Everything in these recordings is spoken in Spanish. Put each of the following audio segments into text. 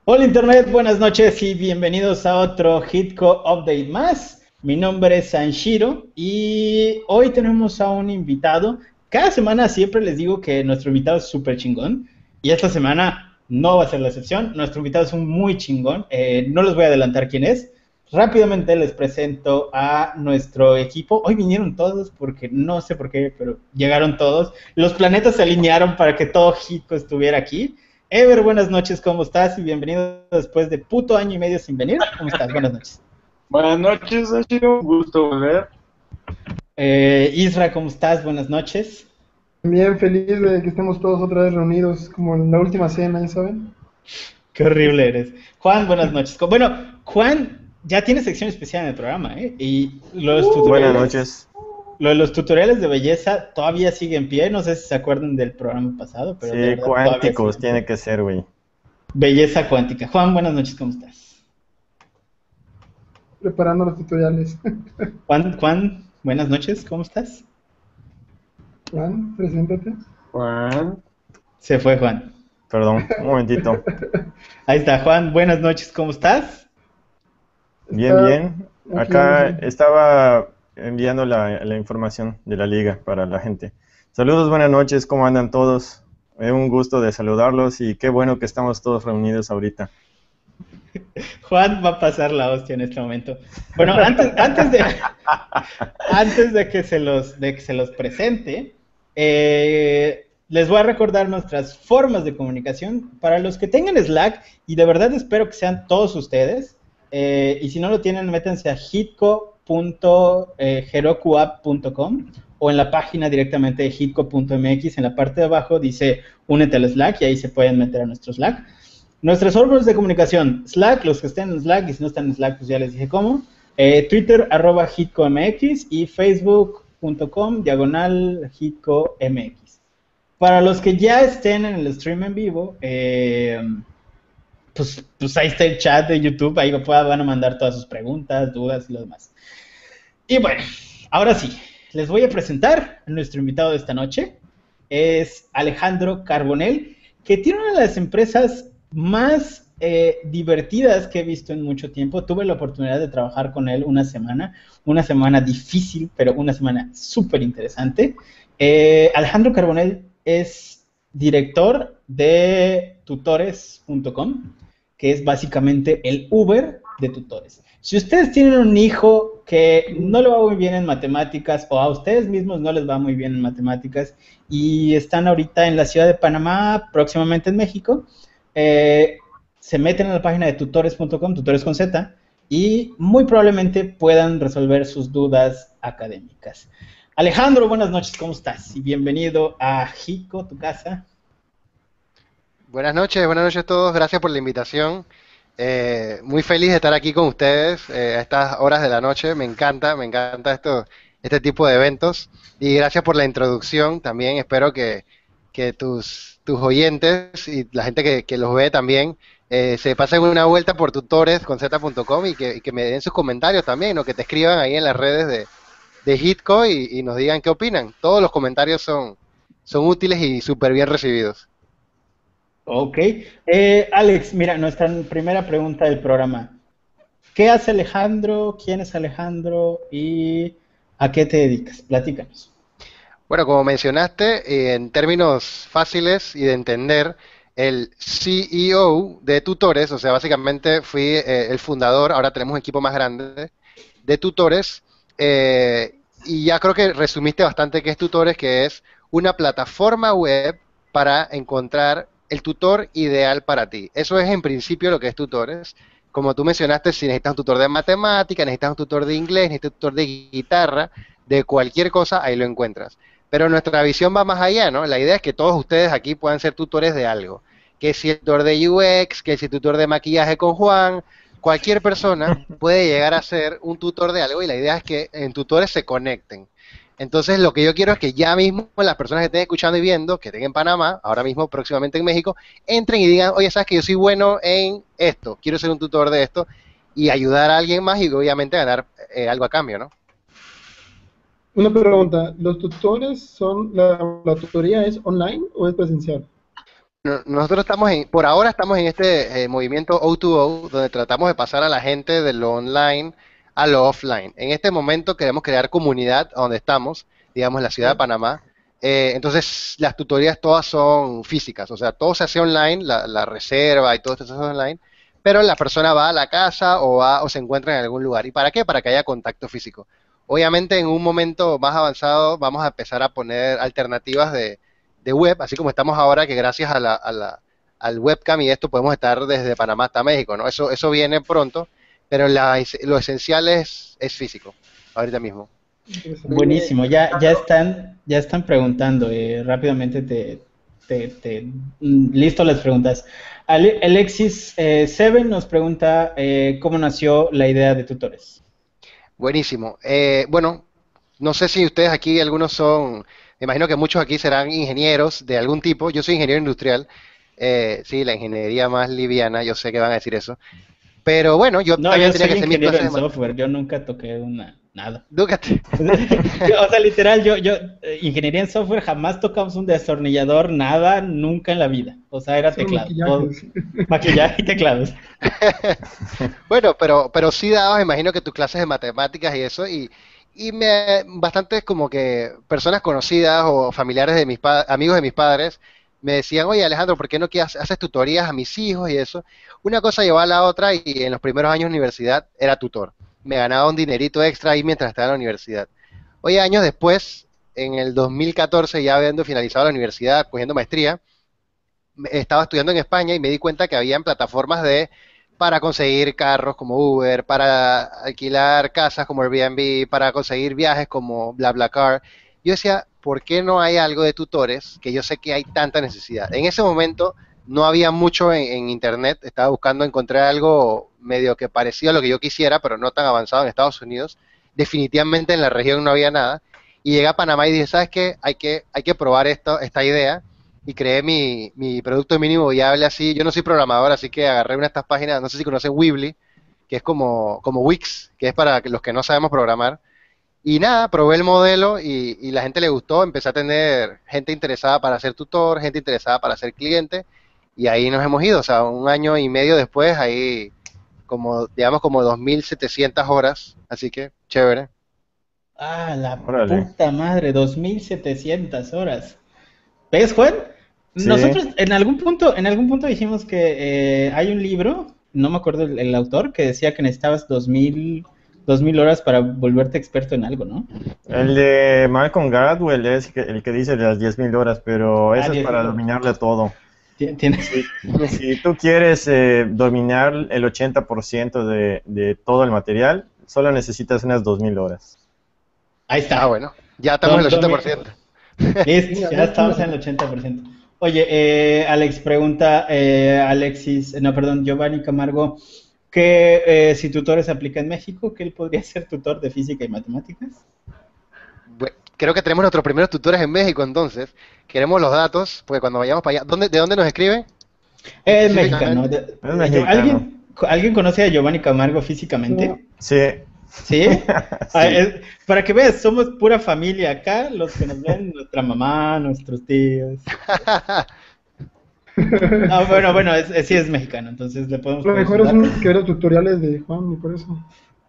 Hola Internet, buenas noches y bienvenidos a otro Hitco Update más. Mi nombre es Sanshiro y hoy tenemos a un invitado. Cada semana siempre les digo que nuestro invitado es súper chingón y esta semana no va a ser la excepción. Nuestro invitado es un muy chingón. No les voy a adelantar quién es. Rápidamente les presento a nuestro equipo. Hoy vinieron todos porque no sé por qué, pero llegaron todos. Los planetas se alinearon para que todo Hitco estuviera aquí. Ever, buenas noches, ¿cómo estás? Y bienvenido después de puto año y medio sin venir. ¿Cómo estás? Buenas noches. Buenas noches, ha sido un gusto volver. Isra, ¿cómo estás? Buenas noches. Bien feliz de que estemos todos otra vez reunidos, como en la última cena, ¿ya saben? Qué horrible eres. Juan, buenas noches. Bueno, Juan ya tiene sección especial en el programa, ¿eh? Y Buenas noches. lo de los tutoriales de belleza todavía sigue en pie. No sé si se acuerdan del programa pasado, pero de Sí, verdad todavía sigue cuánticos en pie. tiene que ser, güey. Belleza cuántica. Juan, buenas noches, ¿cómo estás? Preparando los tutoriales. Juan, buenas noches, ¿cómo estás? Juan, preséntate. Juan, Se fue Juan. Perdón, un momentito. Ahí está, Juan, buenas noches, ¿cómo estás? Bien, Está bien. aquí, Acá sí. estaba enviando la información de la liga para la gente. Saludos, buenas noches, ¿cómo andan todos? Es un gusto de saludarlos y qué bueno que estamos todos reunidos ahorita. Juan va a pasar la hostia en este momento. Bueno, antes de que se los presente, les voy a recordar nuestras formas de comunicación. Para los que tengan Slack, y de verdad espero que sean todos ustedes, y si no lo tienen, métanse a hitco.herokuapp.com o en la página directamente de hitco.mx. En la parte de abajo dice únete al Slack y ahí se pueden meter a nuestro Slack. Nuestras formas de comunicación, Slack, los que estén en Slack, y si no están en Slack, pues ya les dije cómo. Twitter, @hitcomx y facebook.com/hitcomx. Para los que ya estén en el stream en vivo, pues ahí está el chat de YouTube, ahí van a mandar todas sus preguntas, dudas y lo demás. Y bueno, ahora sí, les voy a presentar a nuestro invitado de esta noche. Es Alejandro Carbonell, que tiene una de las empresas más divertidas que he visto en mucho tiempo. Tuve la oportunidad de trabajar con él una semana difícil, pero una semana súper interesante. Alejandro Carbonell es director de tutores.com, que es básicamente el Uber de tutores. Si ustedes tienen un hijo que no le va muy bien en matemáticas o a ustedes mismos no les va muy bien en matemáticas y están ahorita en la ciudad de Panamá, próximamente en México, se meten a la página de tutores.com, tutores con Z, y muy probablemente puedan resolver sus dudas académicas. Alejandro, buenas noches, ¿cómo estás? Y bienvenido a Jico, tu casa. Buenas noches a todos, gracias por la invitación. Muy feliz de estar aquí con ustedes a estas horas de la noche, me encanta este tipo de eventos y gracias por la introducción también, espero que tus oyentes y la gente que los ve también se pasen una vuelta por tutoresconz.com y que me den sus comentarios también, ¿no? Que te escriban ahí en las redes de Hitco y nos digan qué opinan. Todos los comentarios son útiles y súper bien recibidos. Ok. Alex, mira, nuestra primera pregunta del programa. ¿Qué hace Alejandro? ¿Quién es Alejandro? ¿Y a qué te dedicas? Platícanos. Bueno, como mencionaste, en términos fáciles y de entender, el CEO de Tutores, o sea, básicamente fui el fundador, ahora tenemos un equipo más grande de tutores, y ya creo que resumiste bastante qué es Tutores, que es una plataforma web para encontrar el tutor ideal para ti. Eso es en principio lo que es Tutores. Como tú mencionaste, si necesitas un tutor de matemática, necesitas un tutor de inglés, necesitas un tutor de guitarra, de cualquier cosa, ahí lo encuentras. Pero nuestra visión va más allá, ¿no? La idea es que todos ustedes aquí puedan ser tutores de algo. Que si el tutor de UX, que si el tutor de maquillaje con Juan, cualquier persona puede llegar a ser un tutor de algo y la idea es que en tutores se conecten. Entonces lo que yo quiero es que ya mismo las personas que estén escuchando y viendo, que estén en Panamá, ahora mismo próximamente en México, entren y digan, oye, sabes que yo soy bueno en esto, quiero ser un tutor de esto y ayudar a alguien más y obviamente ganar algo a cambio, ¿no? Una pregunta, ¿los tutores son, la tutoría es online o es presencial? Nosotros por ahora estamos en este movimiento O2O, donde tratamos de pasar a la gente de lo online a lo offline. En este momento queremos crear comunidad a donde estamos, digamos, en la ciudad de Panamá. Entonces, las tutorías todas son físicas, o sea, todo se hace online, la reserva y todo esto se hace online, pero la persona va a la casa o se encuentra en algún lugar. ¿Y para qué? Para que haya contacto físico. Obviamente, en un momento más avanzado vamos a empezar a poner alternativas de web, así como estamos ahora, que gracias al webcam y esto podemos estar desde Panamá hasta México, ¿no? Eso viene pronto, pero lo esencial es físico, ahorita mismo. Buenísimo, ya están preguntando, rápidamente listo las preguntas. Alexis Seven nos pregunta cómo nació la idea de tutores. Buenísimo. Bueno, no sé si ustedes aquí, algunos son, me imagino que muchos aquí serán ingenieros de algún tipo. Yo soy ingeniero industrial, sí, la ingeniería más liviana, yo sé que van a decir eso. Pero bueno, yo No, también yo tenía soy que hacer mis ingeniero clases en de software, yo nunca toqué nada. Dúcate. O sea, literal, yo ingeniería en software, jamás tocamos un destornillador, nada, nunca en la vida. O sea, era Solo teclado, todo. maquillajes. Maquillaje y teclados. Bueno, pero sí dabas, imagino que tus clases de matemáticas y eso, y bastantes como que personas conocidas o familiares de amigos de mis padres me decían, oye Alejandro, ¿por qué no haces tutorías a mis hijos y eso? Una cosa llevaba a la otra y en los primeros años de universidad era tutor. Me ganaba un dinerito extra ahí mientras estaba en la universidad. Oye, años después, en el 2014, ya habiendo finalizado la universidad, cogiendo maestría, estaba estudiando en España y me di cuenta que habían plataformas para conseguir carros como Uber, para alquilar casas como Airbnb, para conseguir viajes como BlaBlaCar. Yo decía, ¿por qué no hay algo de tutores? Que yo sé que hay tanta necesidad. En ese momento no había mucho en internet, estaba buscando encontrar algo medio que parecido a lo que yo quisiera, pero no tan avanzado en Estados Unidos. Definitivamente en la región no había nada. Y llegué a Panamá y dije, ¿sabes qué? Hay que probar esta idea y creé mi producto mínimo viable así. Yo no soy programador, así que agarré una de estas páginas, no sé si conocen Weebly, que es como Wix, que es para los que no sabemos programar. Y nada, probé el modelo y la gente le gustó, empecé a tener gente interesada para ser tutor, gente interesada para ser cliente, y ahí nos hemos ido, o sea, un año y medio después, ahí digamos como 2.700 horas, así que chévere. Ah, la Órale. puta madre, 2700 horas. ¿Ves, Juan? Sí. Nosotros en algún punto dijimos que hay un libro, no me acuerdo el autor, que decía que necesitabas 2000 horas para volverte experto en algo, ¿no? El de Malcolm Gladwell es el que dice de las 10.000 horas, pero eso es 10.000 para horas. dominarle todo. Tienes. Si tú quieres dominar el 80% de todo el material, solo necesitas unas 2.000 horas. Ahí está. Bueno, ya estamos en el 80%. Listo, ya estamos en el 80%. Oye, Alex pregunta, Giovanni Camargo, que si tutores aplica en México, que él podría ser tutor de física y matemáticas. Creo que tenemos nuestros primeros tutores en México, entonces. Queremos los datos, porque cuando vayamos para allá, ¿de dónde nos escriben? Es mexicano. Es mexicano. ¿Alguien conoce a Giovanni Camargo físicamente? No. Sí. ¿Sí? Sí. Para que veas, somos pura familia acá, los que nos ven, nuestra mamá, nuestros tíos. No, bueno, sí es mexicano, entonces le podemos Lo mejor es preguntar. que ver los tutoriales de Juan, y por eso.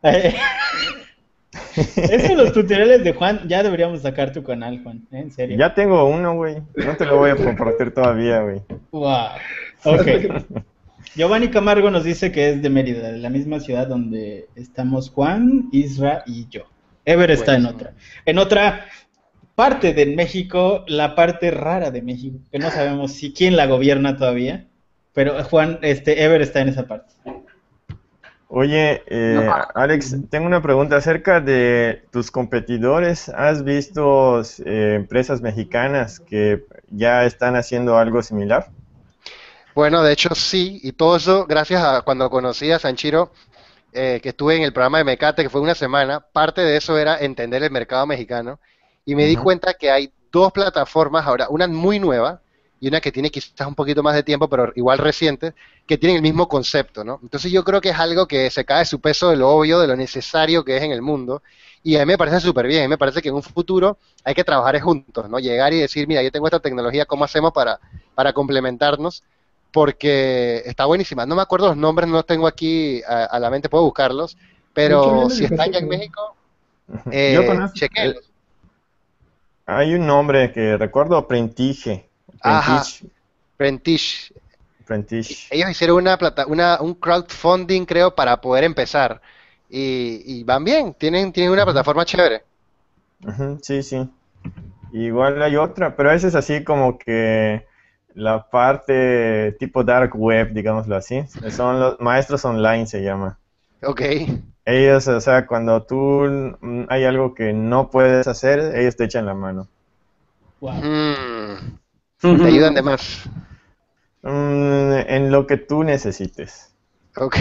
Eso, los tutoriales de Juan, ya deberíamos sacar tu canal, Juan, en serio. Ya tengo uno, güey. No te lo voy a compartir todavía, güey. Wow. Ok. Giovanni Camargo nos dice que es de Mérida, de la misma ciudad donde estamos Juan, Isra y yo. Ever está en otra parte de México, la parte rara de México, que no sabemos si quién la gobierna todavía, pero Juan, Ever está en esa parte. Oye, Alex, tengo una pregunta acerca de tus competidores. ¿Has visto empresas mexicanas que ya están haciendo algo similar? Bueno, de hecho sí, y todo eso gracias a cuando conocí a Sanchiro, que estuve en el programa de Mecate, que fue una semana. Parte de eso era entender el mercado mexicano, y me di Ujú. cuenta que hay dos plataformas ahora, una muy nueva, y una que tiene quizás un poquito más de tiempo, pero igual reciente, que tienen el mismo concepto, ¿no? Entonces yo creo que es algo que se cae su peso de lo obvio, de lo necesario que es en el mundo, y a mí me parece súper bien, a mí me parece que en un futuro hay que trabajar juntos, ¿no? Llegar y decir, mira, yo tengo esta tecnología, ¿cómo hacemos para complementarnos? Porque está buenísima. No me acuerdo los nombres, no los tengo aquí a la mente, puedo buscarlos, De hecho, pero viene si de están ya en Pacheco. México, Yo conozco, chequenlos. hay un nombre que recuerdo, Prentice, Ajá, Prentice, Prentish. Prentice. Ellos hicieron un crowdfunding, creo, para poder empezar. Y van bien, tienen una Ujú, plataforma chévere. ujú, sí, sí. Igual hay otra, pero esa es así como que la parte tipo dark web, digámoslo así. Son los maestros online, se llama. Ok. Ellos, o sea, cuando tú hay algo que no puedes hacer, ellos te echan la mano. Wow. Hmm, te ayudan de más. En lo que tú necesites. Ok.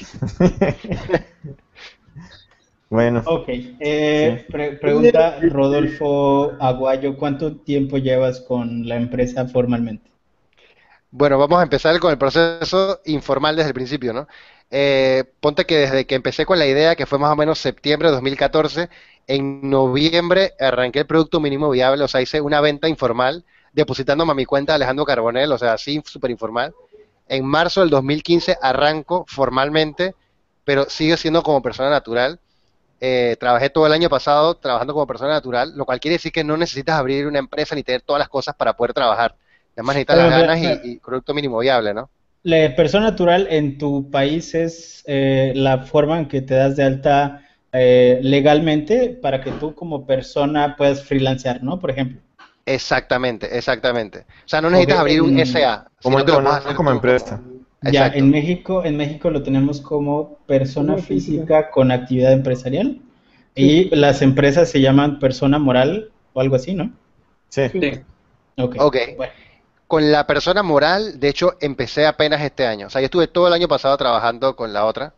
Bueno, Ok. sí. Pregunta Rodolfo Aguayo, ¿cuánto tiempo llevas con la empresa formalmente? Bueno, vamos a empezar con el proceso informal desde el principio, ¿no? Ponte que desde que empecé con la idea, que fue más o menos septiembre de 2014, en noviembre arranqué el producto mínimo viable, o sea, hice una venta informal, depositándome a mi cuenta de Alejandro Carbonell, o sea, así súper informal. En marzo del 2015 arranco formalmente, pero sigue siendo como persona natural. Trabajé todo el año pasado trabajando como persona natural, lo cual quiere decir que no necesitas abrir una empresa ni tener todas las cosas para poder trabajar. Además necesitas las Pero, ganas y producto mínimo viable, ¿no? la persona natural en tu país es la forma en que te das de alta legalmente para que tú como persona puedas freelancear, ¿no? Por ejemplo. Exactamente, exactamente. O sea, no Ok, necesitas abrir un SA, Como sino que lo puedes no hacer como tú empresa. como... ya Exacto. En México lo tenemos como persona Persona física. física con actividad empresarial Sí, y las empresas se llaman persona moral o algo así, ¿no? Sí. sí. Sí. Ok, Ok. bueno, Con la persona moral, de hecho, empecé apenas este año. O sea, yo estuve todo el año pasado trabajando con la otra,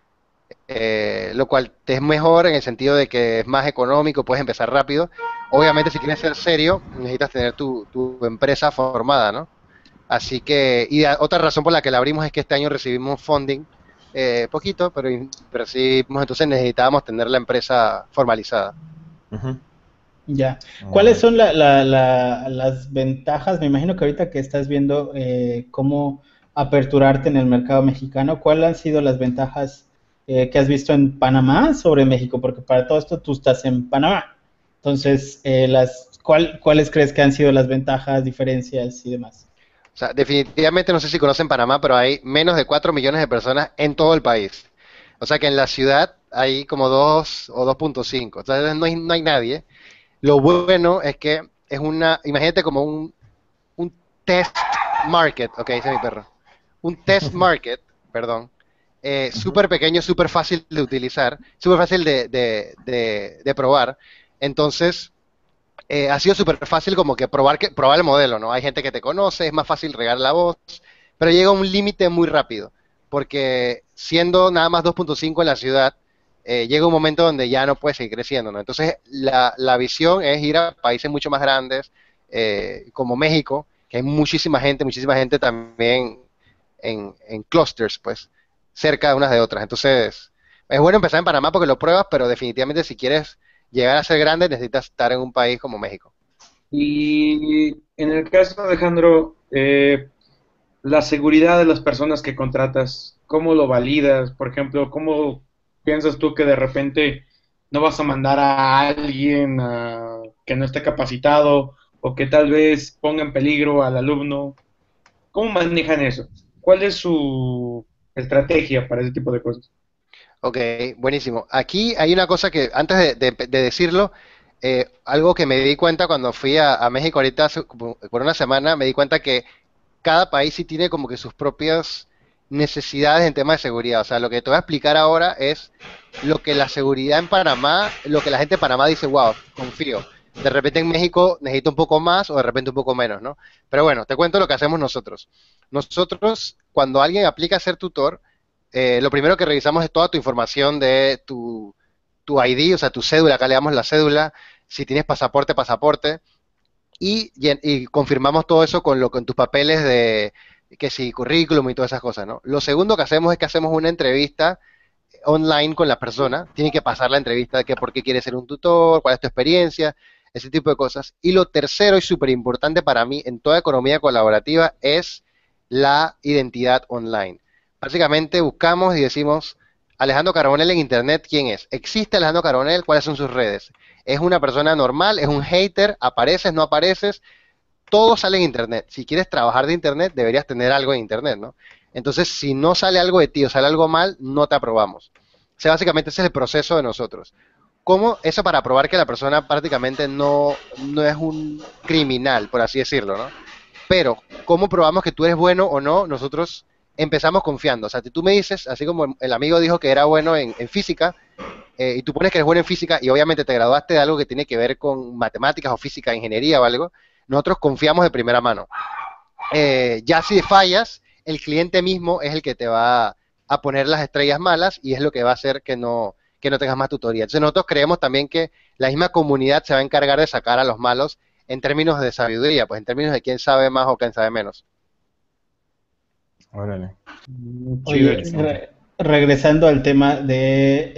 lo cual te es mejor en el sentido de que es más económico, puedes empezar rápido. Obviamente, si quieres ser serio, necesitas tener tu empresa formada, ¿no? Así que, otra razón por la que la abrimos es que este año recibimos funding, poquito, pero recibimos, entonces necesitábamos tener la empresa formalizada. Ujú. ya. ¿Cuáles Ah, son las ventajas? Me imagino que ahorita que estás viendo cómo aperturarte en el mercado mexicano, ¿cuáles han sido las ventajas que has visto en Panamá sobre México? Porque para todo esto tú estás en Panamá. Entonces, ¿cuáles crees que han sido las ventajas, diferencias y demás? O sea, definitivamente no sé si conocen Panamá, pero hay menos de 4 millones de personas en todo el país. O sea que en la ciudad hay como 2 o 2.5. O sea, no hay nadie. Lo bueno es que es imagínate como un test market, ok, ese es mi perro. Un test market, perdón, ujú. súper pequeño, súper fácil de utilizar, súper fácil de probar. Entonces, ha sido súper fácil como que probar el modelo, ¿no? Hay gente que te conoce, es más fácil regar la voz, pero llega a un límite muy rápido, porque siendo nada más 2.5 en la ciudad, llega un momento donde ya no puede seguir creciendo, ¿no? Entonces, la visión es ir a países mucho más grandes, como México, que hay muchísima gente también en clusters, pues, cerca de unas de otras. Entonces, es bueno empezar en Panamá porque lo pruebas, pero definitivamente si quieres llegar a ser grande necesitas estar en un país como México. Y en el caso, Alejandro, la seguridad de las personas que contratas, ¿cómo lo validas? Por ejemplo, ¿cómo piensas tú que de repente no vas a mandar a alguien que no esté capacitado o que tal vez ponga en peligro al alumno? ¿Cómo manejan eso? ¿Cuál es su estrategia para ese tipo de cosas? Ok, buenísimo. Aquí hay una cosa que, antes de decirlo, algo que me di cuenta cuando fui a México ahorita por una semana, me di cuenta que cada país sí tiene como que sus propias necesidades en temas de seguridad. O sea, lo que te voy a explicar ahora es lo que la seguridad en Panamá, lo que la gente en Panamá dice, wow, confío. De repente en México necesito un poco más o de repente un poco menos, ¿no? Pero bueno, te cuento lo que hacemos nosotros. Nosotros, cuando alguien aplica a ser tutor, lo primero que revisamos es toda tu información de tu ID, o sea, tu cédula, acá le damos la cédula, si tienes pasaporte, pasaporte, y confirmamos todo eso con tus papeles de, que sí, currículum y todas esas cosas, ¿no? Lo segundo que hacemos es que hacemos una entrevista online con la persona, tiene que pasar la entrevista de que por qué quieres ser un tutor, cuál es tu experiencia, ese tipo de cosas. Y lo tercero y súper importante para mí en toda economía colaborativa es la identidad online. Básicamente buscamos y decimos, Alejandro Carbonell en Internet, ¿quién es? ¿Existe Alejandro Carbonell? ¿Cuáles son sus redes? ¿Es una persona normal? ¿Es un hater? ¿Apareces? ¿No apareces? Todo sale en Internet. Si quieres trabajar de Internet, deberías tener algo en Internet, ¿no? Entonces, si no sale algo de ti o sale algo mal, no te aprobamos. O sea, básicamente ese es el proceso de nosotros. ¿Cómo? Eso para probar que la persona prácticamente no es un criminal, por así decirlo, ¿no? Pero, ¿cómo probamos que tú eres bueno o no? Nosotros empezamos confiando. O sea, si tú me dices, así como el amigo dijo que era bueno en física, y tú pones que eres bueno en física y obviamente te graduaste de algo que tiene que ver con matemáticas o física, ingeniería o algo, nosotros confiamos de primera mano. Ya si fallas, el cliente mismo es el que te va a poner las estrellas malas y es lo que va a hacer que no tengas más tutoría. Entonces nosotros creemos también que la misma comunidad se va a encargar de sacar a los malos en términos de sabiduría, pues en términos de quién sabe más o quién sabe menos. Órale. Oye, regresando al tema de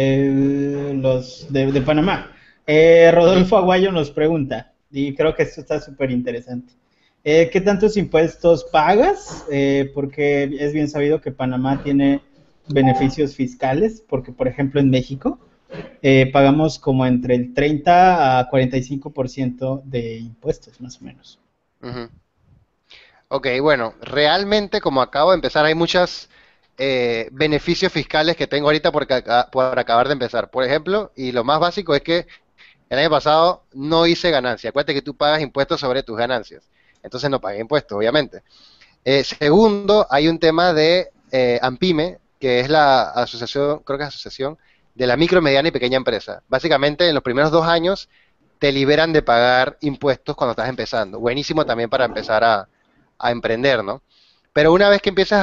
los de Panamá, Rodolfo Aguayo nos pregunta, y creo que esto está súper interesante. ¿Qué tantos impuestos pagas? Porque es bien sabido que Panamá tiene beneficios fiscales, porque por ejemplo en México pagamos como entre el 30 a 45% de impuestos, más o menos. Uh-huh. Ok, bueno, realmente como acabo de empezar hay muchos beneficios fiscales que tengo ahorita por acabar de empezar. Por ejemplo, y lo más básico es que el año pasado no hice ganancia. Acuérdate que tú pagas impuestos sobre tus ganancias. Entonces no pagué impuestos, obviamente. Segundo, hay un tema de AMPIME, que es la asociación, creo que es asociación de la micro, mediana y pequeña empresa. Básicamente, en los primeros 2 años te liberan de pagar impuestos cuando estás empezando. Buenísimo también para empezar a emprender, ¿no? Pero una vez que empiezas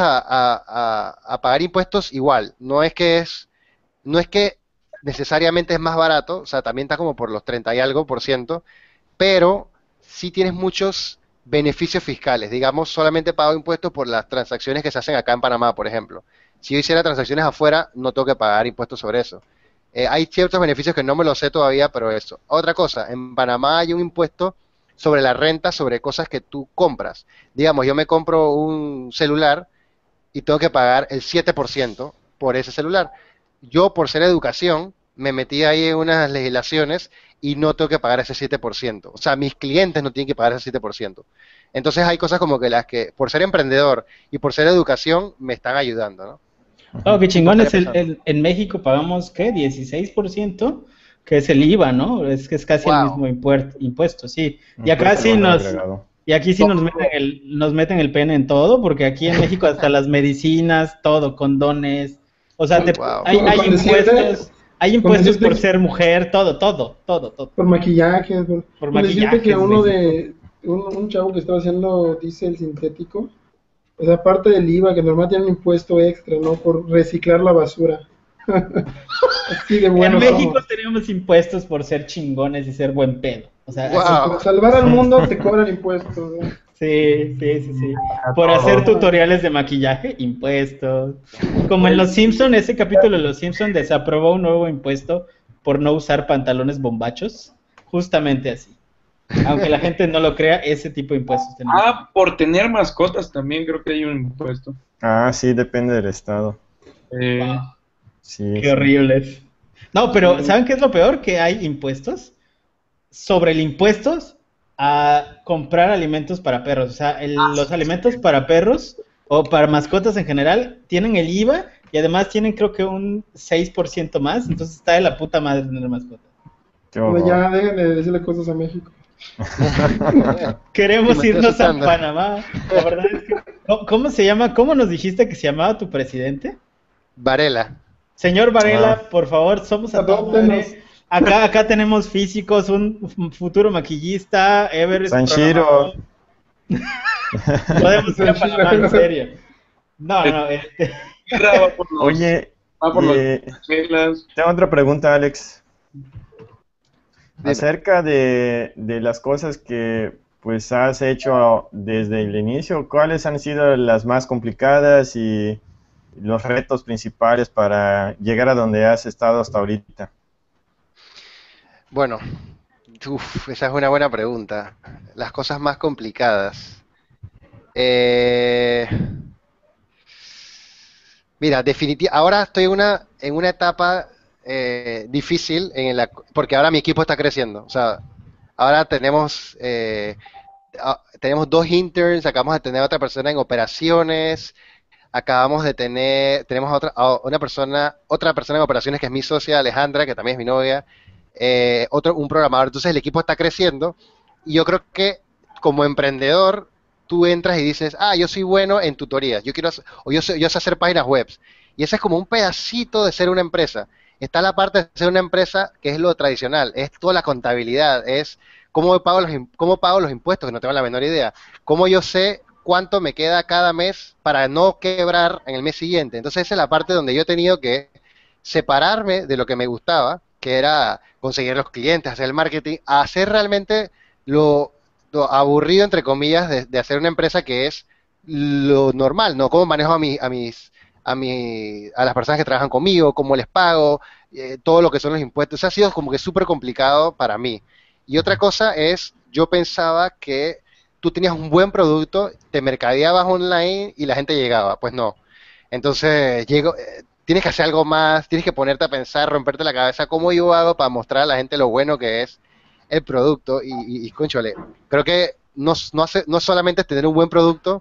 a pagar impuestos, igual, no es que necesariamente es más barato, o sea, también está como por los 30 y algo por ciento, pero sí tienes muchos beneficios fiscales. Digamos, solamente pago impuestos por las transacciones que se hacen acá en Panamá, por ejemplo. Si yo hiciera transacciones afuera, no tengo que pagar impuestos sobre eso. Hay ciertos beneficios que no me lo sé todavía, pero eso. Otra cosa, en Panamá hay un impuesto sobre la renta, sobre cosas que tú compras. Digamos, yo me compro un celular y tengo que pagar el 7% por ese celular. Yo, por ser educación, me metí ahí en unas legislaciones y no tengo que pagar ese 7%. O sea, mis clientes no tienen que pagar ese 7%. Entonces hay cosas como que las que, por ser emprendedor y por ser educación, me están ayudando, ¿no? Oh, qué chingón es en México pagamos, ¿qué? 16%, que es el IVA, ¿no? Es que es casi el mismo impuesto, sí. Y acá sí aquí sí nos meten el pene en todo, porque aquí en México hasta las medicinas, todo, condones, o sea, hay impuestos por ser mujer, todo. Por maquillaje, por maquillaje. Que uno sí. de un chavo que estaba haciendo diésel sintético, o sea, aparte del IVA, que normalmente tiene un impuesto extra, ¿no? Por reciclar la basura. Así de bueno. En México tenemos impuestos por ser chingones y ser buen pedo. O sea, así, por salvar al mundo te cobran impuestos, ¿no? Sí. Por hacer tutoriales de maquillaje, impuestos. Como en Los Simpson, ese capítulo de Los Simpson desaprobó un nuevo impuesto por no usar pantalones bombachos. Justamente así. Aunque la gente no lo crea, ese tipo de impuestos tenemos. Por tener mascotas también creo que hay un impuesto. Sí, depende del estado. Sí, Qué horribles. No, pero ¿saben qué es lo peor? Que hay impuestos sobre el impuestos a comprar alimentos para perros. O sea, los alimentos para perros o para mascotas en general tienen el IVA y además tienen creo que un 6% más. Entonces está de la puta madre tener mascotas. Ya dejen de decirle cosas a México. Queremos irnos a Panamá. La verdad es que, ¿cómo se llama? ¿Cómo nos dijiste que se llamaba tu presidente? Varela. Señor Varela, por favor, somos a todos. Acá tenemos físicos, un futuro maquillista, Everest. Sanchiro. Podemos ir a Panamá, en serio. No. Oye, tengo otra pregunta, Alex. Dime. Acerca de las cosas que pues has hecho desde el inicio, ¿cuáles han sido las más complicadas y los retos principales para llegar a donde has estado hasta ahorita? Bueno, esa es una buena pregunta. Las cosas más complicadas. Eh, Mira, ahora estoy en una etapa difícil porque ahora mi equipo está creciendo. O sea, ahora tenemos dos interns, acabamos de tener otra persona en operaciones, tenemos otra persona en operaciones que es mi socia Alejandra, que también es mi novia, un programador. Entonces el equipo está creciendo y yo creo que como emprendedor tú entras y dices, yo soy bueno en tutorías, yo sé hacer páginas web. Y ese es como un pedacito de ser una empresa. Está la parte de ser una empresa que es lo tradicional, es toda la contabilidad, es cómo pago los impuestos, que no tengo la menor idea, cómo yo sé cuánto me queda cada mes para no quebrar en el mes siguiente. Entonces esa es la parte donde yo he tenido que separarme de lo que me gustaba, que era conseguir los clientes, hacer el marketing, a hacer realmente lo, lo aburrido, entre comillas, de hacer una empresa que es lo normal, ¿no? Cómo manejo a las personas que trabajan conmigo, cómo les pago, todo lo que son los impuestos. Eso ha sido como que súper complicado para mí. Y otra cosa es, yo pensaba que tú tenías un buen producto, te mercadeabas online y la gente llegaba. Pues no. Entonces, tienes que hacer algo más, tienes que ponerte a pensar, romperte la cabeza, ¿cómo yo hago para mostrar a la gente lo bueno que es el producto? Cónchale, creo que no solamente es tener un buen producto,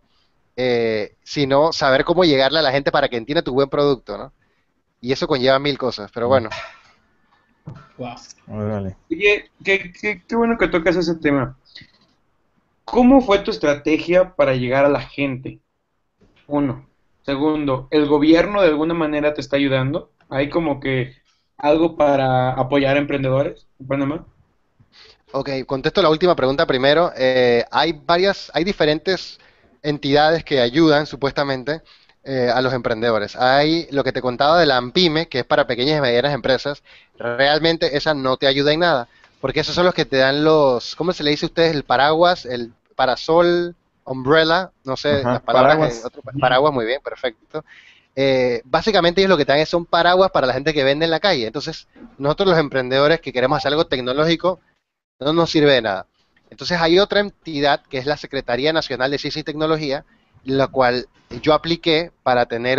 sino saber cómo llegarle a la gente para que entienda tu buen producto, ¿no? Y eso conlleva mil cosas, pero bueno. Wow. Órale. Oye, qué bueno que tocas ese tema. ¿Cómo fue tu estrategia para llegar a la gente? Uno. Segundo, ¿el gobierno de alguna manera te está ayudando? ¿Hay como que algo para apoyar a emprendedores en Panamá? Ok, contesto la última pregunta primero. Hay diferentes entidades que ayudan supuestamente a los emprendedores. Hay lo que te contaba de la AMPYME, que es para pequeñas y medianas empresas. Realmente esa no te ayuda en nada, porque esos son los que te dan ¿cómo se le dice a ustedes? El paraguas, el parasol, umbrella, no sé las Ajá, palabras paraguas. paraguas, muy bien, perfecto. Básicamente ellos lo que te dan son paraguas para la gente que vende en la calle. Entonces, nosotros los emprendedores que queremos hacer algo tecnológico, no nos sirve de nada. Entonces hay otra entidad que es la Secretaría Nacional de Ciencia y Tecnología, la cual yo apliqué para tener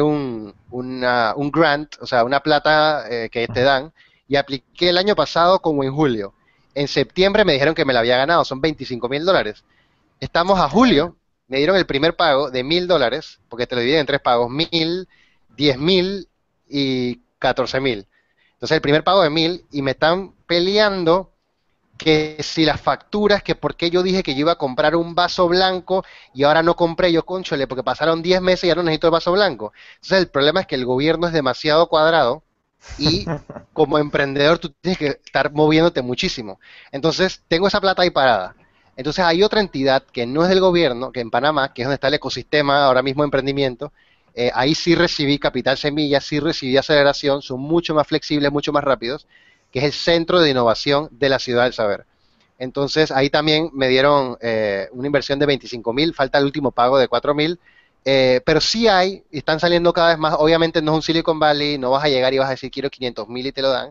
un grant, o sea, una plata que te dan, y apliqué el año pasado como en julio. En septiembre me dijeron que me la había ganado, son $25,000. Estamos a julio, me dieron el primer pago de $1,000, porque te lo dividen en tres pagos, 1,000, 10,000 y 14,000. Entonces el primer pago de 1,000 y me están peleando que si las facturas, que por qué yo dije que yo iba a comprar un vaso blanco y ahora no compré, yo cónchale, porque pasaron 10 meses y ya no necesito el vaso blanco. Entonces el problema es que el gobierno es demasiado cuadrado y como emprendedor tú tienes que estar moviéndote muchísimo. Entonces tengo esa plata ahí parada. Entonces hay otra entidad que no es del gobierno, que en Panamá, que es donde está el ecosistema ahora mismo de emprendimiento, ahí sí recibí capital semilla, sí recibí aceleración, son mucho más flexibles, mucho más rápidos, que es el Centro de Innovación de la Ciudad del Saber. Entonces ahí también me dieron una inversión de 25,000, falta el último pago de 4,000, pero sí hay, y están saliendo cada vez más. Obviamente no es un Silicon Valley, no vas a llegar y vas a decir quiero 500,000 y te lo dan,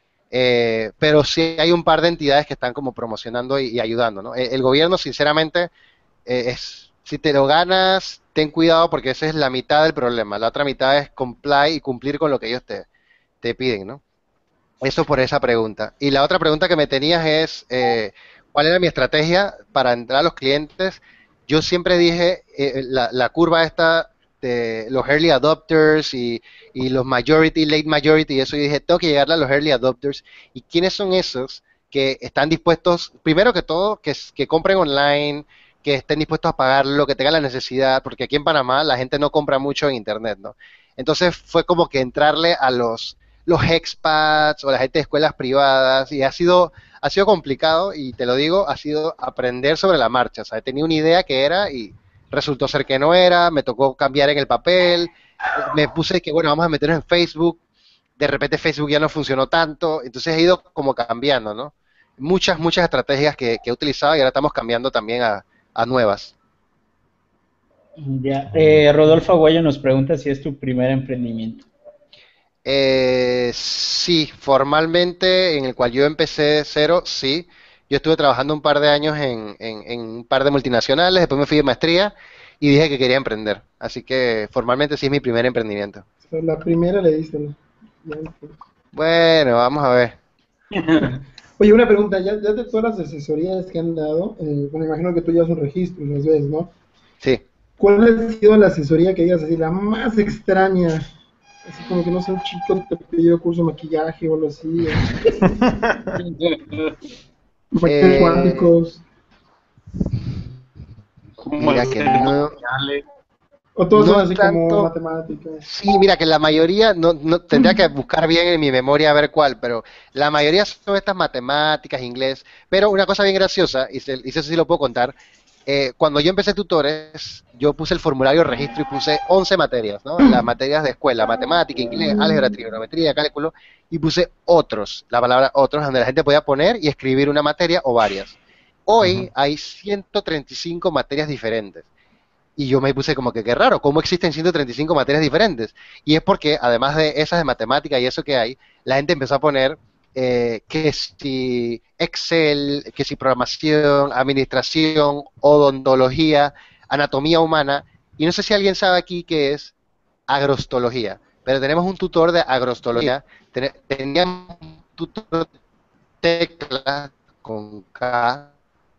pero sí hay un par de entidades que están como promocionando y ayudando, ¿no? El gobierno, sinceramente, si te lo ganas, ten cuidado porque esa es la mitad del problema. La otra mitad es comply y cumplir con lo que ellos te piden, ¿no? Eso por esa pregunta. Y la otra pregunta que me tenías es, ¿cuál era mi estrategia para entrar a los clientes? Yo siempre dije, la curva esta de los early adopters y los majority, late majority, y eso, yo dije, tengo que llegarle a los early adopters. ¿Y quiénes son esos que están dispuestos, primero que todo, que compren online, que estén dispuestos a pagarlo, que tengan la necesidad? Porque aquí en Panamá la gente no compra mucho en internet, ¿no? Entonces fue como que entrarle a los expats o la gente de escuelas privadas, y ha sido complicado, y te lo digo, ha sido aprender sobre la marcha. O sea, tenía una idea que era y resultó ser que no era, me tocó cambiar en el papel, me puse que, bueno, vamos a meternos en Facebook, de repente Facebook ya no funcionó tanto, entonces he ido como cambiando, ¿no? muchas estrategias que he utilizado y ahora estamos cambiando también a nuevas. Ya. Rodolfo Aguayo nos pregunta si es tu primer emprendimiento. Sí, formalmente en el cual yo empecé de cero, sí. Yo estuve trabajando un par de años en un par de multinacionales, después me fui de maestría y dije que quería emprender. Así que formalmente sí es mi primer emprendimiento. O sea, la primera le diste, ¿no? Ya, pues. Bueno, vamos a ver. Oye, una pregunta, ya de todas las asesorías que han dado, bueno, imagino que tú llevas un registro, las ves, ¿no? Sí. ¿Cuál ha sido la asesoría que digas así, la más extraña? Así como que no sé, un chico te pidió curso de maquillaje o algo así, maquillajes Eh, cuánticos, ¿Cómo Mira que hacer no, tutoriales? o todos no son así como tanto. matemáticas. Sí, mira que la mayoría, no tendría que buscar bien en mi memoria a ver cuál, pero la mayoría son estas matemáticas, inglés. Pero una cosa bien graciosa, y eso sí lo puedo contar, cuando yo empecé tutores, yo puse el formulario de registro y puse 11 materias, ¿no? Las materias de escuela, matemática, inglés, álgebra, trigonometría, cálculo, y puse otros, la palabra otros, donde la gente podía poner y escribir una materia o varias. Hoy hay 135 materias diferentes. Y yo me puse como que qué raro, ¿cómo existen 135 materias diferentes? Y es porque además de esas de matemática y eso que hay, la gente empezó a poner que si Excel, que si programación, administración, odontología, anatomía humana, y no sé si alguien sabe aquí qué es agrostología, pero tenemos un tutor de agrostología, teníamos un tutor de teclas con K.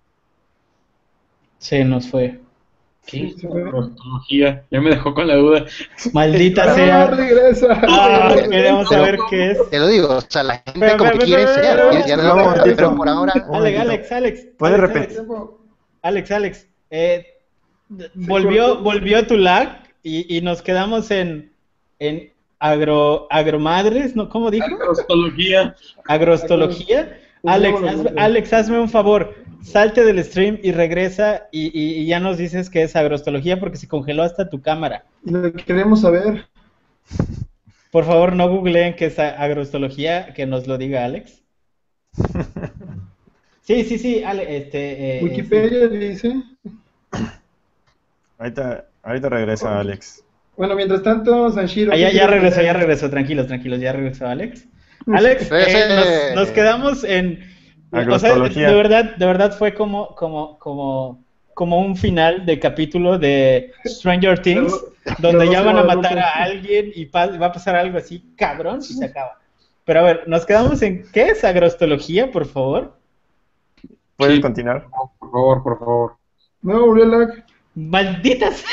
Se nos fue. ¿Qué Sí, es se la ve. astrología? Ya me dejó con la duda. Maldita ¡Ah, sea. regresa! Ah, Regresa. queremos Pero saber qué es. te lo digo, o sea, la gente Espera, como espera, que espera, quiere espera, enseñar, espera, quiere espera. enseñar No, un los temas, pero momentito. por ahora, Un Alex, momentito. ¿Puedes Alex, repetir? Alex, Se cortó. volvió tu lag y nos quedamos en agromadres, ¿no? ¿Cómo dijo? Astrología. Agrostología. Alex, Usámoslo nosotros. Alex, hazme un favor, salte del stream y regresa y ya nos dices que es agrostología porque se congeló hasta tu cámara. Y lo que queremos saber. Por favor, no googleen qué es agrostología, que nos lo diga Alex. Sí, sí. Wikipedia dice. Ahorita regresa Alex. Bueno, mientras tanto, Sanshiro. Ah, ¿qué ya quieres saber? regresó, tranquilos, ya regresó Alex. Alex, regrese. nos quedamos en, o sea, Agrostología. de verdad fue como un final de capítulo de Stranger Things, donde La ya Rosa van a de matar Guadalupe. a alguien y va a pasar algo así, cabrón, y se acaba. Pero a ver, nos quedamos en, ¿qué es agrostología, por favor? ¿Puedes Sí. continuar? Por favor, por favor. No, volvió el lag. Malditas.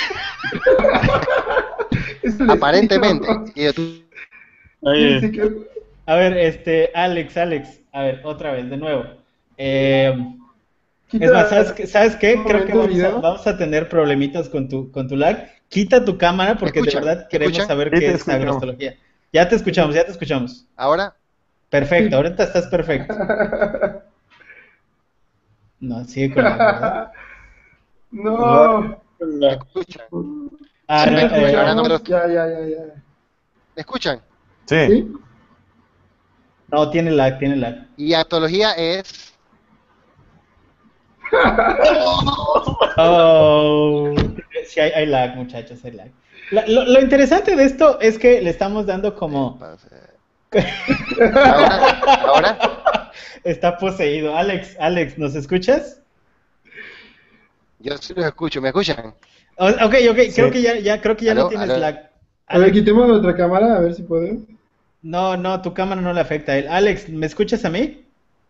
Es el aparentemente, destino. y tú, Sí, Oye, sí que- A ver, Alex, a ver, otra vez, de nuevo. Es Quita más, ¿sabes qué? un Creo que momento el video. vamos a tener problemitas con tu lag. Quita tu cámara porque de escuchan, verdad queremos escuchan, saber Sí, qué te es escucho. agrostología. Ya te escuchamos. ahora, Perfecto, ahorita estás perfecto. No, sigue con lag, ¿verdad? No. ¿me escuchan? Ah, Sí, no, te ahora no me lo- escuchamos. Ya. ¿Me escuchan? Sí. ¿Sí? no, tiene lag. Y antología es, Oh, sí, hay lag, muchachos, hay lag. Lo interesante de esto es que le estamos dando como... ahora, Está poseído. Alex, ¿nos escuchas? yo sí los escucho, ¿me escuchan? Ok, Sí. creo que ya no Aló, tienes aló. lag. A ver, Alex, quitemos nuestra cámara, a ver si puedes. no, tu cámara no le afecta a él. Alex, ¿me escuchas a mí?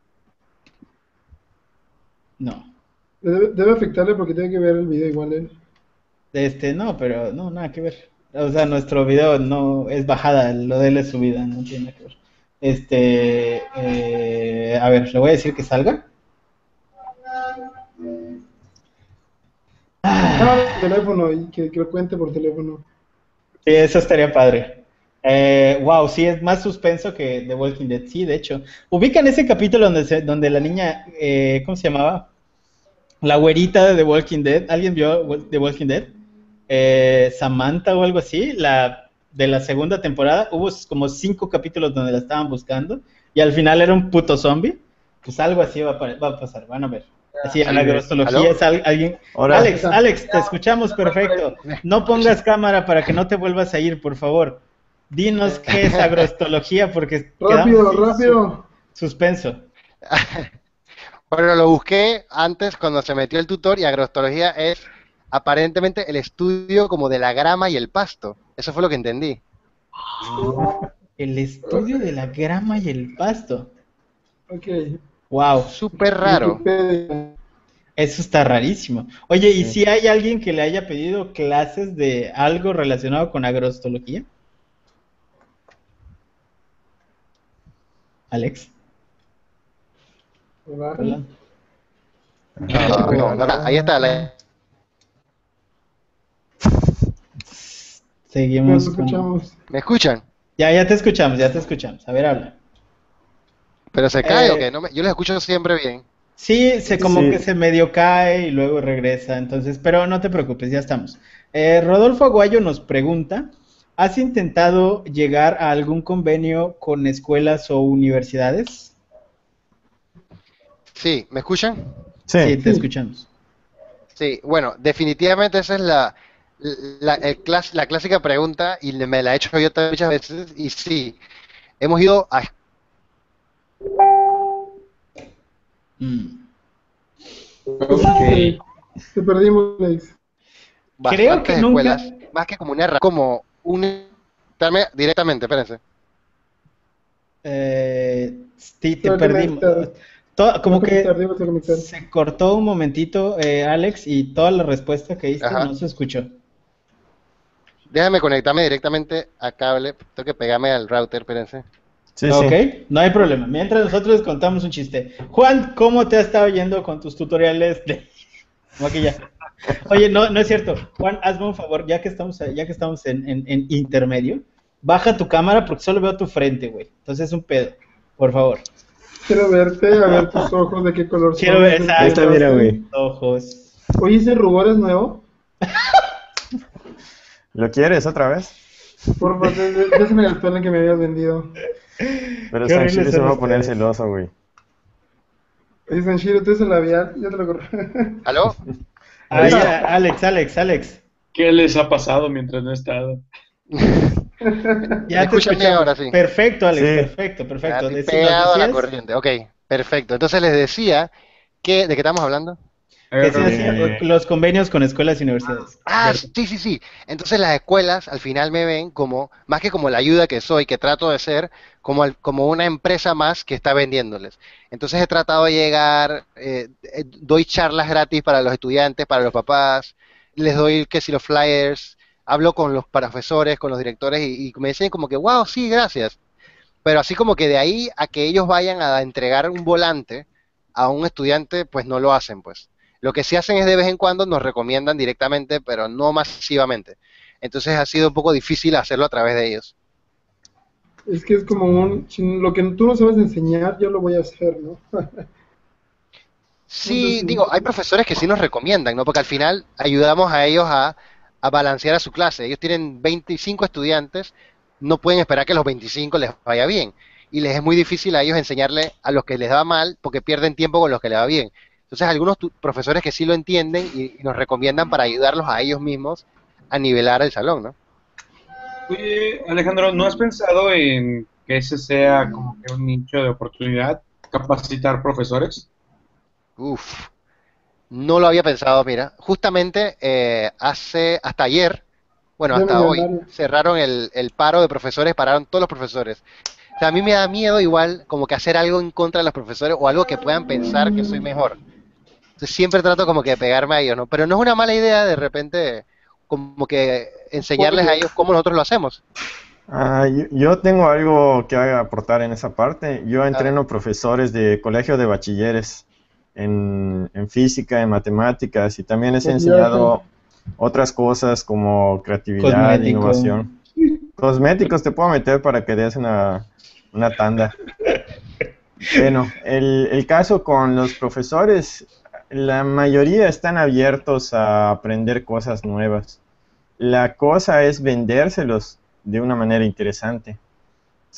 No. Debe afectarle porque tiene que ver el video igual él. No, pero no, nada que ver. O sea, nuestro video no es bajada, lo de él es subida, no tiene nada que ver. A ver, le voy a decir que salga. Ah, teléfono y que lo cuente por teléfono. Sí, eso estaría padre. Wow, sí, es más suspenso que The Walking Dead. Sí, de hecho. ¿Ubican ese capítulo donde la niña, ¿cómo se llamaba? La güerita de The Walking Dead. ¿Alguien vio The Walking Dead? Samantha o algo así, de la segunda temporada. Hubo como 5 capítulos donde la estaban buscando y al final era un puto zombie. Pues algo así va a pasar, van a ver. Sí, Sí, la agrostología ¿aló? es alguien... Ahora, Alex, te escuchamos perfecto. No pongas cámara para que no te vuelvas a ir, por favor. Dinos qué es agrostología porque Rápido, quedamos rápido. suspenso. Bueno, lo busqué antes cuando se metió el tutor y agrostología es aparentemente el estudio como de la grama y el pasto. Eso fue lo que entendí. El estudio de la grama y el pasto. Ok. Wow, Súper raro. Wikipedia. eso está rarísimo. Oye, ¿y Sí. si hay alguien que le haya pedido clases de algo relacionado con agrostología? Alex. Hola. Hola. No, ahí está. No Seguimos con... escuchamos. ¿Me escuchan? Ya te escuchamos, ya te escuchamos. A ver, habla. ¿Pero se cae o Eh, qué? Yo los escucho siempre bien. Sí, como Sí. que se medio cae y luego regresa, entonces, pero no te preocupes, ya estamos. Rodolfo Aguayo nos pregunta, ¿has intentado llegar a algún convenio con escuelas o universidades? Sí, ¿me escuchan? Sí, sí, te escuchamos. Sí, bueno, definitivamente esa es la clásica pregunta y me la he hecho yo también muchas veces y sí, hemos ido a Mm. Ok. Te perdimos, Alex. Creo que bastantes nunca... escuelas, más que como como un... Directamente, espérense. Sí, Se te va a perdimos. conectar. Como que Diego se va a conectar. se cortó un momentito, Alex, y toda la respuesta que diste Ajá. no se escuchó. Déjame conectarme directamente a cable. Tengo que pegarme al router, espérense. sí, Ok, sí. no hay problema. Mientras nosotros contamos un chiste. Juan, ¿cómo te ha estado yendo con tus tutoriales de maquillaje? Oye, no es cierto. Juan, hazme un favor, ya que estamos en intermedio, baja tu cámara porque solo veo tu frente, güey. Entonces es un pedo. Por favor. Quiero verte, a ver tus ojos, de qué color Quiero son. ver, desde exacto. Ahí está, que mira, llegaste. güey. Ojos. Oye, ¿ese rubor es nuevo? ¿Lo quieres otra vez? Por favor, déseme el tono que me habías vendido. Pero Qué horribles Sanchiro se son va a poner ustedes. celoso, güey. Oye, Sanshiro, tú es el labial, ya te lo corro. ¿Aló? Ahí, ¿Listo? Alex. ¿Qué les ha pasado mientras no he estado? ¿Me Ya te escuchan bien escuchamos. ahora sí? Perfecto, Alex, Sí. perfecto. Estoy Nos pegado a la decías corriente. Ok, perfecto. Entonces les decía ¿de qué estamos hablando? que se hacían Eh, los convenios con escuelas y universidades. Ah, sí. Entonces las escuelas al final me ven como, más que como la ayuda que soy, que trato de ser, como una empresa más que está vendiéndoles. Entonces he tratado de llegar, doy charlas gratis para los estudiantes, para los papás, les doy que si los flyers, hablo con los profesores, con los directores y me dicen como que, wow, sí, gracias. Pero así como que de ahí a que ellos vayan a entregar un volante a un estudiante, pues no lo hacen, pues. Lo que sí hacen es de vez en cuando nos recomiendan directamente, pero no masivamente. Entonces ha sido un poco difícil hacerlo a través de ellos. Es que es como lo que tú no sabes enseñar, yo lo voy a hacer, ¿no? No sé Sí, si... digo, hay profesores que sí nos recomiendan, ¿no? Porque al final ayudamos a ellos a balancear a su clase. Ellos tienen 25 estudiantes, no pueden esperar que los 25 les vaya bien. Y les es muy difícil a ellos enseñarle a los que les va mal porque pierden tiempo con los que les va bien. Entonces, algunos profesores que sí lo entienden y nos recomiendan para ayudarlos a ellos mismos a nivelar el salón, ¿no? Oye, Alejandro, ¿no has pensado en que ese sea como que un nicho de oportunidad, capacitar profesores? Uf, no lo había pensado, mira. Justamente hasta ayer, bueno, Ya hasta hoy, millonario. cerraron el paro de profesores, pararon todos los profesores. O sea, a mí me da miedo igual como que hacer algo en contra de los profesores o algo que puedan pensar que soy mejor. Entonces siempre trato como que de pegarme a ellos, ¿no? Pero no es una mala idea de repente como que enseñarles a ellos cómo nosotros lo hacemos. yo tengo algo que aportar en esa parte. Yo A ver. entreno profesores de colegio de bachilleres en física, en matemáticas y también les he enseñado otras cosas como creatividad, Cosmético. innovación. Cosméticos te puedo meter para que des una tanda. Bueno, el caso con los profesores, la mayoría están abiertos a aprender cosas nuevas. La cosa es vendérselos de una manera interesante. O sea,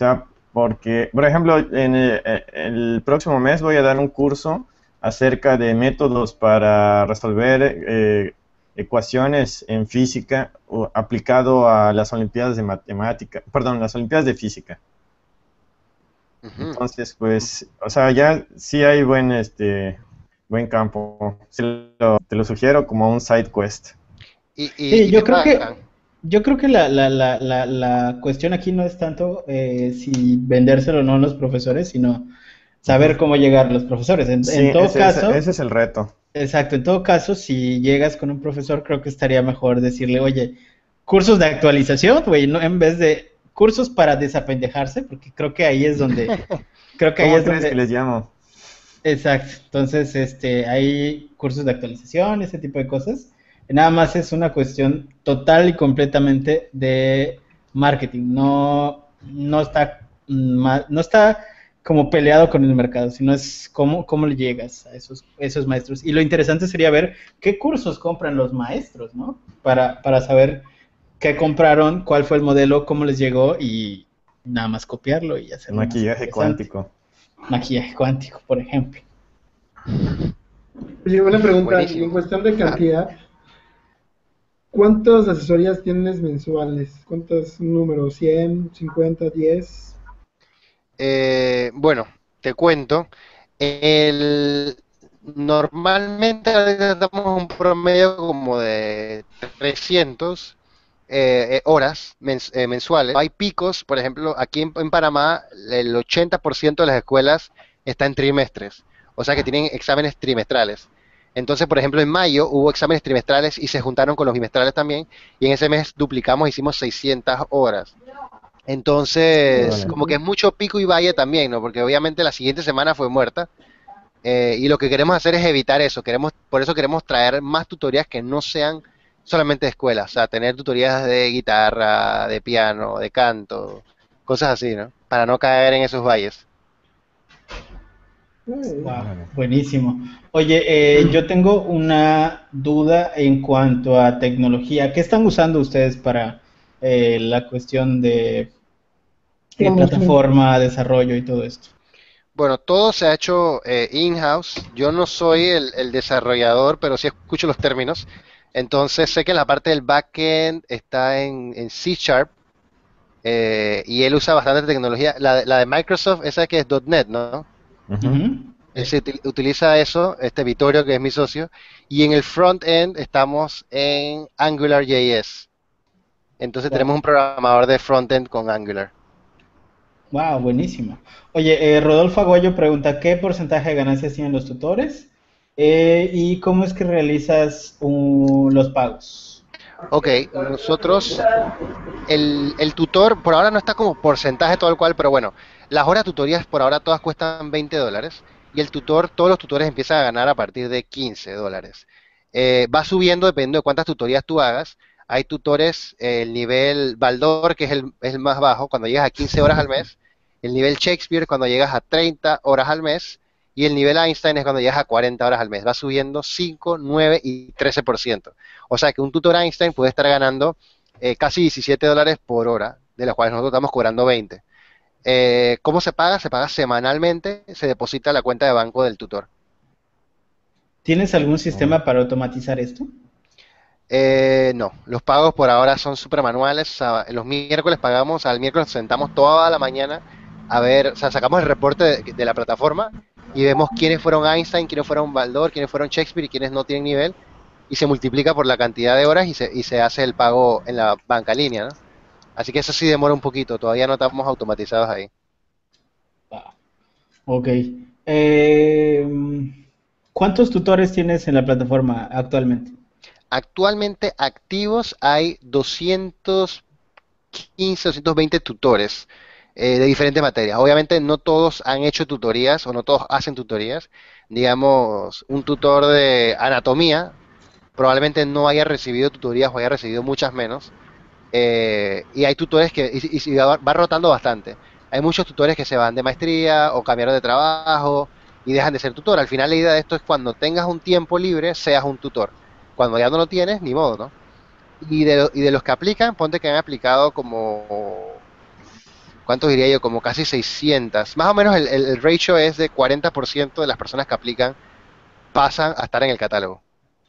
Porque, por ejemplo, en el próximo mes voy a dar un curso acerca de métodos para resolver ecuaciones en física aplicado a las Olimpiadas de Matemática, perdón, las Olimpiadas de Física. Ujú. Entonces, pues, o sea, ya sí hay buen campo. Te lo sugiero como un side quest. Sí, Y te pagan. yo creo que la cuestión aquí no es tanto si vendérselo o no a los profesores, sino saber cómo llegar a los profesores. Sí, En todo caso, ese es el reto. exacto, en todo caso, si llegas con un profesor, creo que estaría mejor decirle, oye, cursos de actualización, güey, no, en vez de cursos para desapendejarse, porque creo que ahí ¿Cómo es crees que donde, les llamo? exacto, entonces, hay cursos de actualización, ese tipo de cosas. Nada más es una cuestión total y completamente de marketing, no está como peleado con el mercado, sino es cómo le llegas a esos maestros. Y lo interesante sería ver qué cursos compran los maestros, ¿no? Para saber qué compraron, cuál fue el modelo, cómo les llegó y nada más copiarlo y hacerlo más Maquillaje interesante. cuántico. Maquillaje cuántico, por ejemplo. Oye, una pregunta, y en Buenísimo. cuestión de Ah, cantidad, ¿cuántas asesorías tienes mensuales? ¿Cuántos números? ¿100, 50, 10? bueno, te cuento. El, Normalmente ahorita estamos en un promedio como de 300 horas mensuales. Hay picos, por ejemplo, aquí en Panamá, el 80% de las escuelas está en trimestres, o sea que tienen exámenes trimestrales. Entonces, por ejemplo, en mayo hubo exámenes trimestrales y se juntaron con los bimestrales también, y en ese mes duplicamos, hicimos 600 horas. Entonces, Órale. como que es mucho pico y valle también, ¿no? Porque obviamente la siguiente semana fue muerta, y lo que queremos hacer es evitar eso. Por eso queremos traer más tutorías que no sean solamente de escuela. O sea, tener tutorías de guitarra, de piano, de canto, cosas así, ¿no? Para no caer en esos valles. Wow, Órale. buenísimo. Oye, yo tengo una duda en cuanto a tecnología. ¿Qué están usando ustedes para la cuestión de plataforma, desarrollo y todo esto? Bueno, todo se ha hecho in-house. Yo no soy el desarrollador, pero sí escucho los términos. Entonces sé que la parte del backend está en C Sharp, y él usa bastante tecnología. La de Microsoft, esa que es .NET, ¿no? Ujú. Ujú. Él utiliza eso, este Vittorio, que es mi socio, y en el front-end estamos en AngularJS. Entonces Wow, tenemos un programador de front-end con Angular. wow, buenísimo. Oye, Rodolfo Aguayo pregunta, ¿qué porcentaje de ganancias tienen los tutores? ¿Y cómo es que realizas los pagos? Ok, nosotros, el tutor por ahora no está como porcentaje todo el cual, pero bueno, las horas de tutorías por ahora todas cuestan $20, y el tutor, todos los tutores empiezan a ganar a partir de $15. Va subiendo dependiendo de cuántas tutorías tú hagas. Hay tutores, el nivel Baldor, que es el más bajo, cuando llegas a 15 horas al mes; el nivel Shakespeare, cuando llegas a 30 horas al mes; y el nivel Einstein es cuando llegas a 40 horas al mes. Va subiendo 5, 9 y 13%. O sea que un tutor Einstein puede estar ganando casi $17 por hora, de las cuales nosotros estamos cobrando 20. ¿Cómo se paga? Se paga semanalmente, se deposita a la cuenta de banco del tutor. ¿Tienes algún Oh. sistema para automatizar esto? No, los pagos por ahora son súper manuales. O sea, los miércoles pagamos, al miércoles nos sentamos toda la mañana a ver, o sea, sacamos el reporte de la plataforma y vemos quiénes fueron Einstein, quiénes fueron Baldor, quiénes fueron Shakespeare y quiénes no tienen nivel, y se multiplica por la cantidad de horas y se hace el pago en la banca línea, ¿no? Así que eso sí demora un poquito, todavía no estamos automatizados ahí. Wow. Ok. Eh, ¿Cuántos tutores tienes en la plataforma actualmente? Actualmente activos hay 215, 220 tutores de diferentes materias. Obviamente no todos han hecho tutorías o no todos hacen tutorías. Digamos, un tutor de anatomía probablemente no haya recibido tutorías o haya recibido muchas menos. Y hay tutores y va rotando bastante. Hay muchos tutores que se van de maestría o cambiaron de trabajo y dejan de ser tutor. Al final la idea de esto es cuando tengas un tiempo libre, seas un tutor. Cuando ya no lo tienes, ni modo, ¿no? Y de los que aplican, ponte que han aplicado como ¿cuánto diría yo? Como casi 600. Más o menos el ratio es de 40% de las personas que aplican pasan a estar en el catálogo.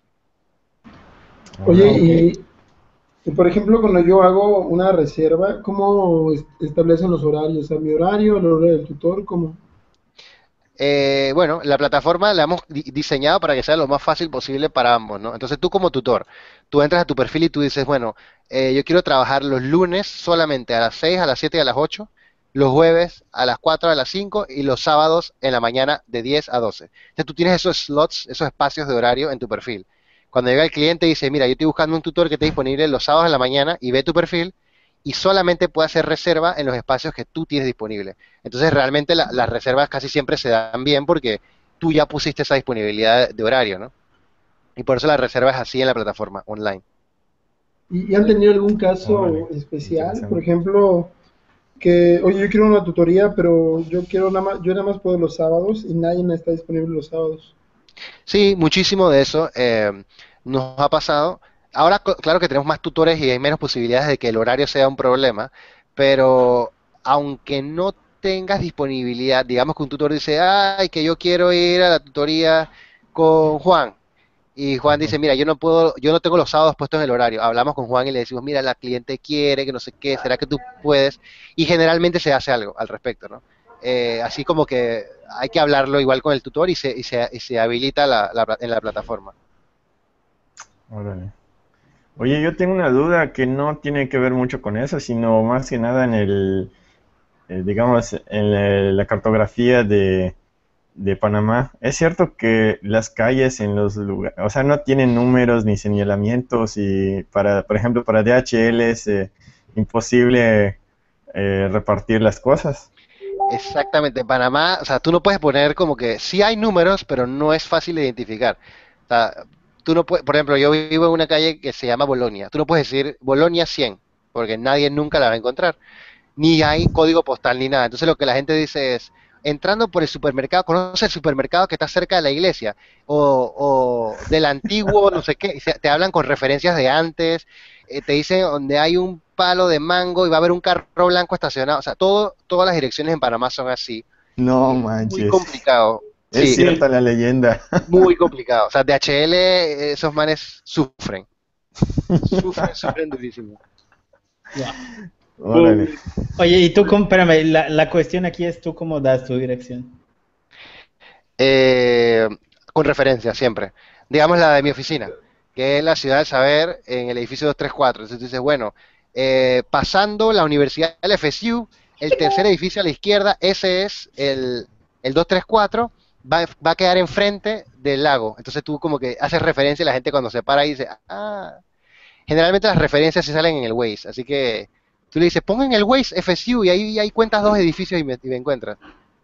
Oye, Ok. y por ejemplo, cuando yo hago una reserva, ¿cómo establecen los horarios? ¿A mi horario, el horario del tutor? ¿Cómo? Bueno, la plataforma la hemos diseñado para que sea lo más fácil posible para ambos, ¿no? Entonces tú como tutor, tú entras a tu perfil y tú dices, bueno, yo quiero trabajar los lunes solamente a las 6, a las 7 y a las 8, los jueves a las 4, a las 5 y los sábados en la mañana de 10 a 12. Entonces tú tienes esos slots, esos espacios de horario en tu perfil. Cuando llega el cliente y dice, mira, yo estoy buscando un tutor que esté disponible los sábados en la mañana y ve tu perfil y solamente puede hacer reserva en los espacios que tú tienes disponible. Entonces realmente las reservas casi siempre se dan bien porque tú ya pusiste esa disponibilidad de horario, ¿no? Y por eso la reserva es así en la plataforma online. ¿Y han tenido algún caso Órale, especial? Por interesante. ejemplo, que, oye, yo quiero una tutoría, pero yo nada más puedo los sábados y nadie me está disponible los sábados. Sí, muchísimo de eso nos ha pasado. Ahora, claro que tenemos más tutores y hay menos posibilidades de que el horario sea un problema, pero aunque no tengas disponibilidad, digamos que un tutor dice, ay, que yo quiero ir a la tutoría con Juan. Y Juan Ajá. dice, mira, yo no puedo, yo no tengo los sábados puestos en el horario. Hablamos con Juan y le decimos, mira, la cliente quiere, que no sé qué, ¿será que tú puedes? Y generalmente se hace algo al respecto, ¿no? Así como que hay que hablarlo igual con el tutor y se habilita en la plataforma. Órale. Oye, yo tengo una duda que no tiene que ver mucho con eso, sino más que nada en digamos, en la cartografía de Panamá. ¿Es cierto que las calles en los lugares, o sea, no tienen números ni señalamientos y por ejemplo, para DHL es imposible repartir las cosas? Exactamente, en Panamá, o sea, tú no puedes poner como que sí hay números, pero no es fácil de identificar. O sea, tú no puedes, por ejemplo, yo vivo en una calle que se llama Bolonia. Tú no puedes decir Bolonia 100, porque nadie nunca la va a encontrar. Ni hay código postal ni nada. Entonces lo que la gente dice es, entrando por el supermercado, conoce el supermercado que está cerca de la iglesia, o del antiguo, no sé qué, y te hablan con referencias de antes, te dicen donde hay un palo de mango y va a haber un carro blanco estacionado, o sea, todas las direcciones en Panamá son así, No y es muy manches, complicado, es sí, Sí. cierta la leyenda. muy complicado, o sea, DHL, esos manes sufren durísimo. Wow. Órale. Oye, y tú, espérame, la cuestión aquí es tú cómo das tu dirección. eh, con referencia siempre. Digamos la de mi oficina, que es la Ciudad del Saber en el edificio 234. Entonces tú dices, bueno, pasando la Universidad del FSU, el tercer edificio a la izquierda, ese es el 234, va a quedar enfrente del lago. Entonces tú como que haces referencia a la gente cuando se para y dice, ah, generalmente las referencias se salen en el Waze, así que tú le dices, pon en el Waze FSU y ahí cuentas dos edificios y me encuentras.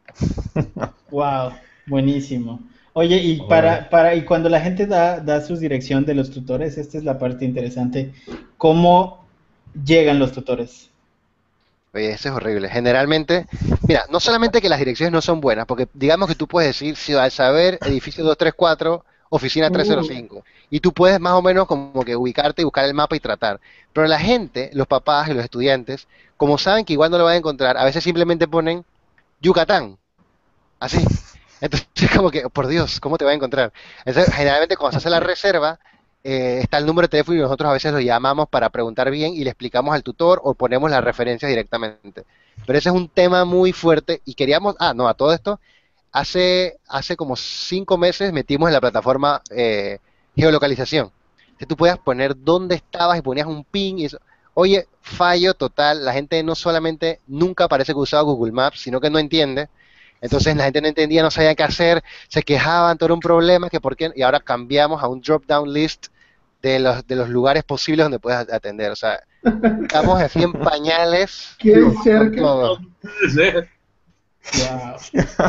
Wow, buenísimo. Oye, y Órale. y cuando la gente da su dirección de los tutores, esta es la parte interesante. ¿Cómo llegan los tutores? Oye, eso es horrible. Generalmente, mira, no solamente que las direcciones no son buenas, porque digamos que tú puedes decir Ciudad del Saber, edificio 234, oficina Uh, 305, y tú puedes más o menos como que ubicarte y buscar el mapa y tratar. Pero la gente, los papás y los estudiantes, como saben que igual no lo van a encontrar, a veces simplemente ponen Yucatán, así. Entonces, como que, por Dios, ¿cómo te va a encontrar? Entonces, generalmente cuando se hace la reserva, está el número de teléfono y nosotros a veces lo llamamos para preguntar bien y le explicamos al tutor o ponemos las referencias directamente. Pero ese es un tema muy fuerte y queríamos, no, a todo esto, hace como 5 meses metimos en la plataforma geolocalización. Que tú puedas poner dónde estabas y ponías un ping y eso. Oye, fallo total, la gente no solamente nunca parece que usaba Google Maps, sino que no entiende. Entonces la gente no entendía, no sabía qué hacer, se quejaban, todo era un problema, que por qué, y ahora cambiamos a un drop-down list de los lugares posibles donde puedes atender. O sea, estamos así en pañales ¿Qué hay con cerca? todo. No puede ser. Wow.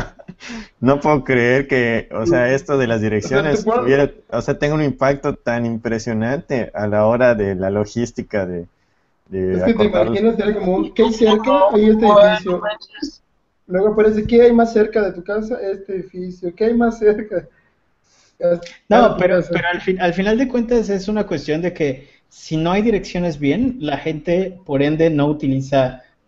No puedo creer que, o sea, esto de las O sea, direcciones hubiera, o sea, tenga un impacto tan impresionante a la hora de la logística de es que te acortar. imaginas, era como ¿qué hay cerca? No, Hay este no edificio. manches. Luego aparece, ¿qué hay más cerca de tu casa? Este edificio. ¿Qué hay más cerca? Hasta No, tu casa. pero al final de cuentas es una cuestión de que si no hay direcciones bien, la gente por ende no utiliza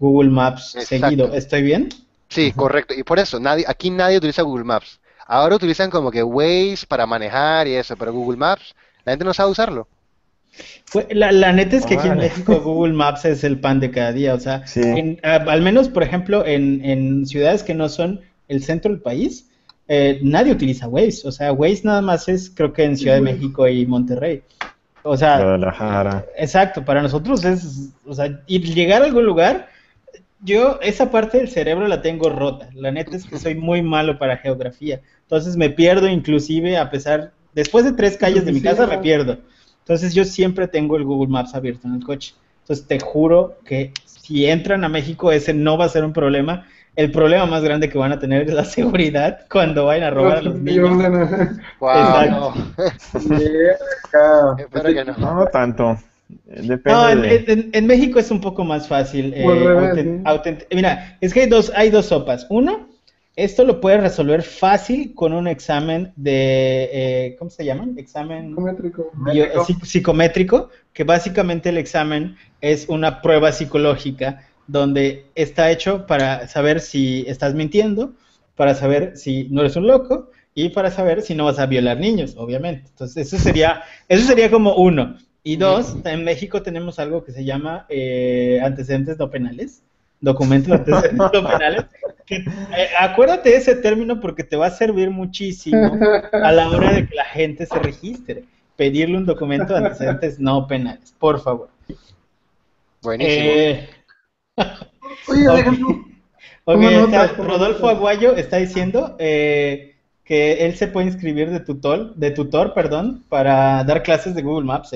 Google Maps Exacto. seguido. ¿Estoy bien? Sí, correcto. Y por eso, aquí nadie utiliza Google Maps. Ahora utilizan como que Waze para manejar y eso, pero Google Maps, la gente no sabe usarlo. La neta es que aquí en Órale. México Google Maps es el pan de cada día. O sea, Sí, al menos, por ejemplo, en ciudades que no son el centro del país, nadie utiliza Waze. O sea, Waze nada más es, creo que en Ciudad de México y Monterrey. O sea, Guadalajara. exacto, para nosotros es, o sea, y llegar a algún lugar, yo esa parte del cerebro la tengo rota. La neta es que soy muy malo para geografía. Entonces me pierdo inclusive a pesar, después de 3 calles de mi casa me pierdo. Entonces yo siempre tengo el Google Maps abierto en el coche. Entonces te juro que si entran a México ese no va a ser un problema. El problema más grande que van a tener es la seguridad cuando vayan a robar a los niños. Wow, Exacto. no. Espero que no. No tanto. No, Depende de... en México es un poco más fácil. O al revés, Mira, es que hay dos sopas. Uno, esto lo puedes resolver fácil con un examen de, ¿cómo se llama? Examen Psicométrico. psicométrico, que básicamente el examen es una prueba psicológica donde está hecho para saber si estás mintiendo, para saber si no eres un loco y para saber si no vas a violar niños, obviamente. Entonces, eso sería como uno. Y dos, en México tenemos algo que se llama antecedentes no penales, documentos de antecedentes no penales. Acuérdate de ese término porque te va a servir muchísimo a la hora de que la gente se registre. Pedirle un documento de antecedentes no penales, por favor. Buenísimo. Oye, Alejandro, Ok, toma notas, toma Rodolfo notas. Aguayo está diciendo que él se puede inscribir de tutor, perdón, para dar clases de Google Maps, ¿eh?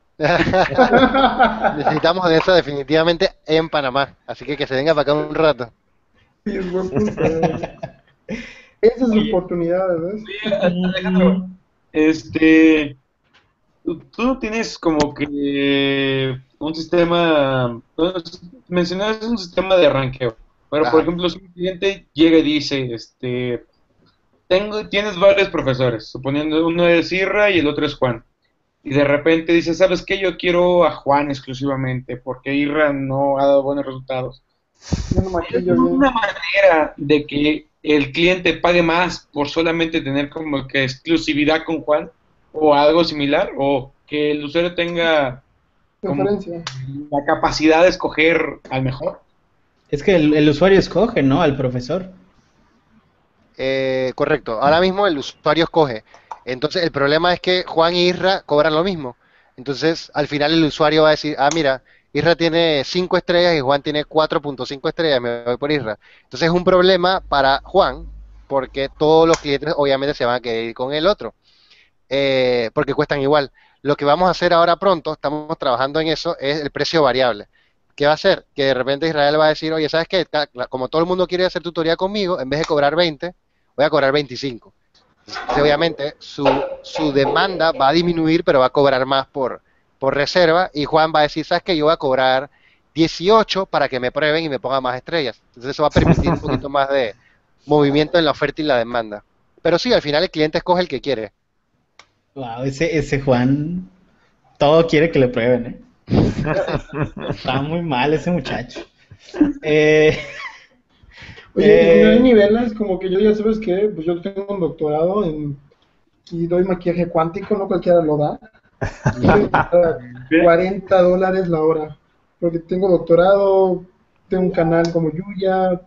Necesitamos de eso definitivamente en Panamá, así que se venga para acá un rato. Sí, es buen punto. Esa es su Oye. oportunidad, ¿ves? Alejandro, tú tienes como que un sistema, mencionabas un sistema de ranqueo, pero por Ajá. ejemplo, si un cliente llega y dice, tienes varios profesores, suponiendo uno es Irra y el otro es Juan, y de repente dice, ¿sabes qué? Yo quiero a Juan exclusivamente, porque Irra no ha dado buenos resultados. Yo no ¿Hay maquillo bien. alguna manera de que el cliente pague más por solamente tener como que exclusividad con Juan o algo similar? ¿O que el usuario tenga como Preferencia. la capacidad de escoger al mejor? Es que el usuario escoge, ¿no? Al profesor. Correcto. Ahora mismo el usuario escoge. Entonces el problema es que Juan y Isra cobran lo mismo. Entonces al final el usuario va a decir, ah, mira, Isra tiene 5 estrellas y Juan tiene 4.5 estrellas, me voy por Isra. Entonces es un problema para Juan porque todos los clientes obviamente se van a querer ir con el otro. Porque cuestan igual. Lo que vamos a hacer ahora pronto, estamos trabajando en eso, es el precio variable. ¿Qué va a hacer? Que de repente Israel va a decir, oye, ¿sabes qué? Como todo el mundo quiere hacer tutoría conmigo, en vez de cobrar 20, voy a cobrar 25. Entonces, obviamente, su demanda va a disminuir, pero va a cobrar más por reserva, y Juan va a decir, ¿sabes qué? Yo voy a cobrar 18 para que me prueben y me pongan más estrellas. Entonces eso va a permitir un poquito más de movimiento en la oferta y la demanda. Pero sí, al final el cliente escoge el que quiere. Wow, ese Juan, todo quiere que le prueben, ¿eh? Está muy mal ese muchacho. Eh, Oye, ¿y no hay eh, niveles como que yo diga, ¿sabes qué? Pues yo tengo un doctorado y doy maquillaje cuántico, no cualquiera lo da. Y me cuesta $40 la hora. Porque tengo doctorado, tengo un canal como Yuya.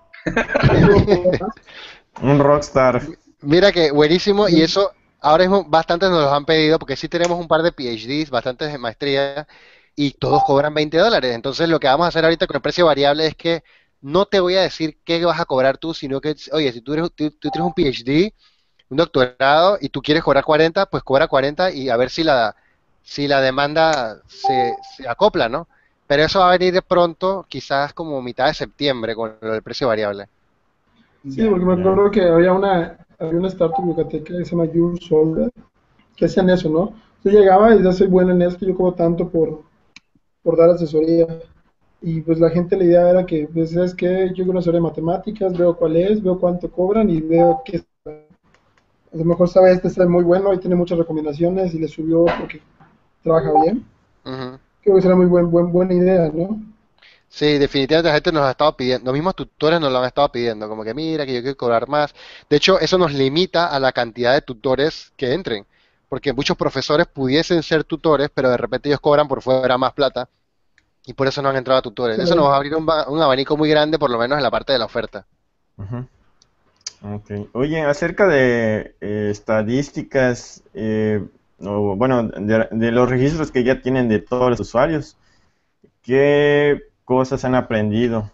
Un rockstar. Mira que buenísimo, y eso ahora mismo bastantes nos los han pedido, porque sí tenemos un par de PhDs, bastantes de maestría, y todos cobran $20. Entonces lo que vamos a hacer ahorita con el precio variable es que no te voy a decir qué vas a cobrar tú, sino que, oye, si tú tienes un PhD, un doctorado, y tú quieres cobrar 40, pues cobra 40 y a ver si la demanda se acopla, ¿no? Pero eso va a venir de pronto, quizás como mitad de septiembre, con lo del precio variable. Sí, porque me acuerdo que había una startup yucateca que se llama Your Solver, que hacían eso, ¿no? Yo llegaba y ya soy bueno en esto, yo cobro tanto por dar asesoría. Y pues la gente, la idea era que, pues, ¿sabes qué? Yo quiero una asesoría de matemáticas, veo cuál es, veo cuánto cobran y veo que a lo mejor sabe está muy bueno y tiene muchas recomendaciones y le subió porque trabaja bien. Ujú. Creo que será muy buena idea, ¿no? Sí, definitivamente la gente nos ha estado pidiendo, los mismos tutores nos lo han estado pidiendo, como que mira, que yo quiero cobrar más. De hecho, eso nos limita a la cantidad de tutores que entren, porque muchos profesores pudiesen ser tutores, pero de repente ellos cobran por fuera más plata y por eso no han entrado a tutores. Eso nos Claro. va a abrir un abanico muy grande, por lo menos en la parte de la oferta. Ujú. Ok. Oye, acerca de estadísticas, o, bueno, de los registros que ya tienen de todos los usuarios, ¿qué cosas han aprendido?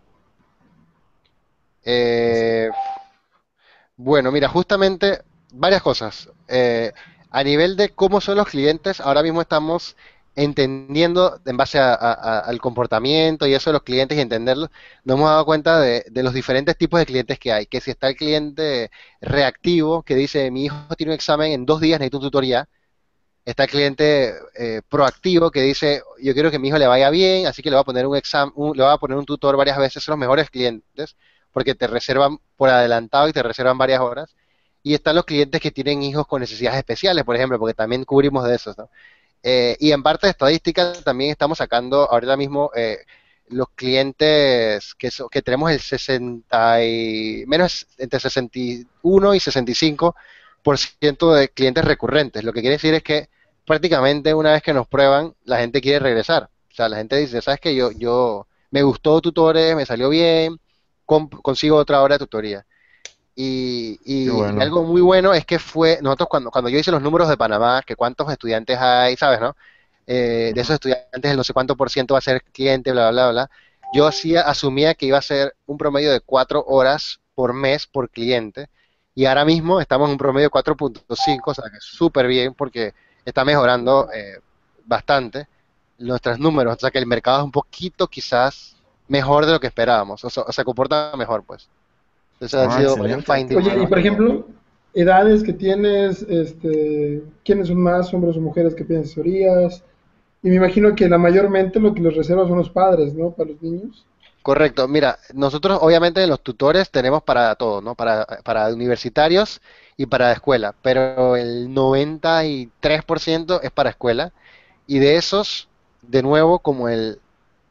Eh, bueno, mira, justamente varias cosas. A nivel de cómo son los clientes, ahora mismo estamos entendiendo en base al comportamiento y eso de los clientes y entenderlos, nos hemos dado cuenta de los diferentes tipos de clientes que hay. Que si está el cliente reactivo que dice, mi hijo tiene un examen en 2 días, necesito un tutor ya. Está el cliente proactivo que dice, yo quiero que a mi hijo le vaya bien, así que le voy a poner un examen, le voy a poner un tutor varias veces. Son los mejores clientes porque te reservan por adelantado y te reservan varias horas. Y están los clientes que tienen hijos con necesidades especiales, por ejemplo, porque también cubrimos de esos, ¿no? Y en parte de estadística también estamos sacando ahorita mismo los clientes que tenemos el 60 y, menos entre 61 y 65% de clientes recurrentes. Lo que quiere decir es que prácticamente una vez que nos prueban, la gente quiere regresar. O sea, la gente dice, ¿sabes qué? Yo me gustó tutores, me salió bien, consigo otra hora de tutoría. Y, Qué y bueno. algo muy bueno es que nosotros cuando yo hice los números de Panamá, que cuántos estudiantes hay, ¿sabes, no? De Ujú. esos estudiantes, el no sé cuánto por ciento va a ser cliente, bla, bla, bla, bla. Yo asumía que iba a ser un promedio de 4 horas por mes por cliente, y ahora mismo estamos en un promedio de 4.5, o sea que súper bien porque está mejorando bastante nuestros números, o sea que el mercado es un poquito quizás mejor de lo que esperábamos, o sea, comporta mejor, pues. Entonces han Ah, sido varios excelente, qué findings que Oye, y hemos bueno. por tenido. ejemplo, edades que tienes, ¿quiénes son más hombres o mujeres que piden asesorías? Y me imagino que la mayormente lo que les reserva son los padres, ¿no? Para los niños. Correcto, mira, nosotros obviamente en los tutores tenemos para todo, ¿no? Para universitarios y para escuela, pero el 93% es para escuela, y de esos, de nuevo, como el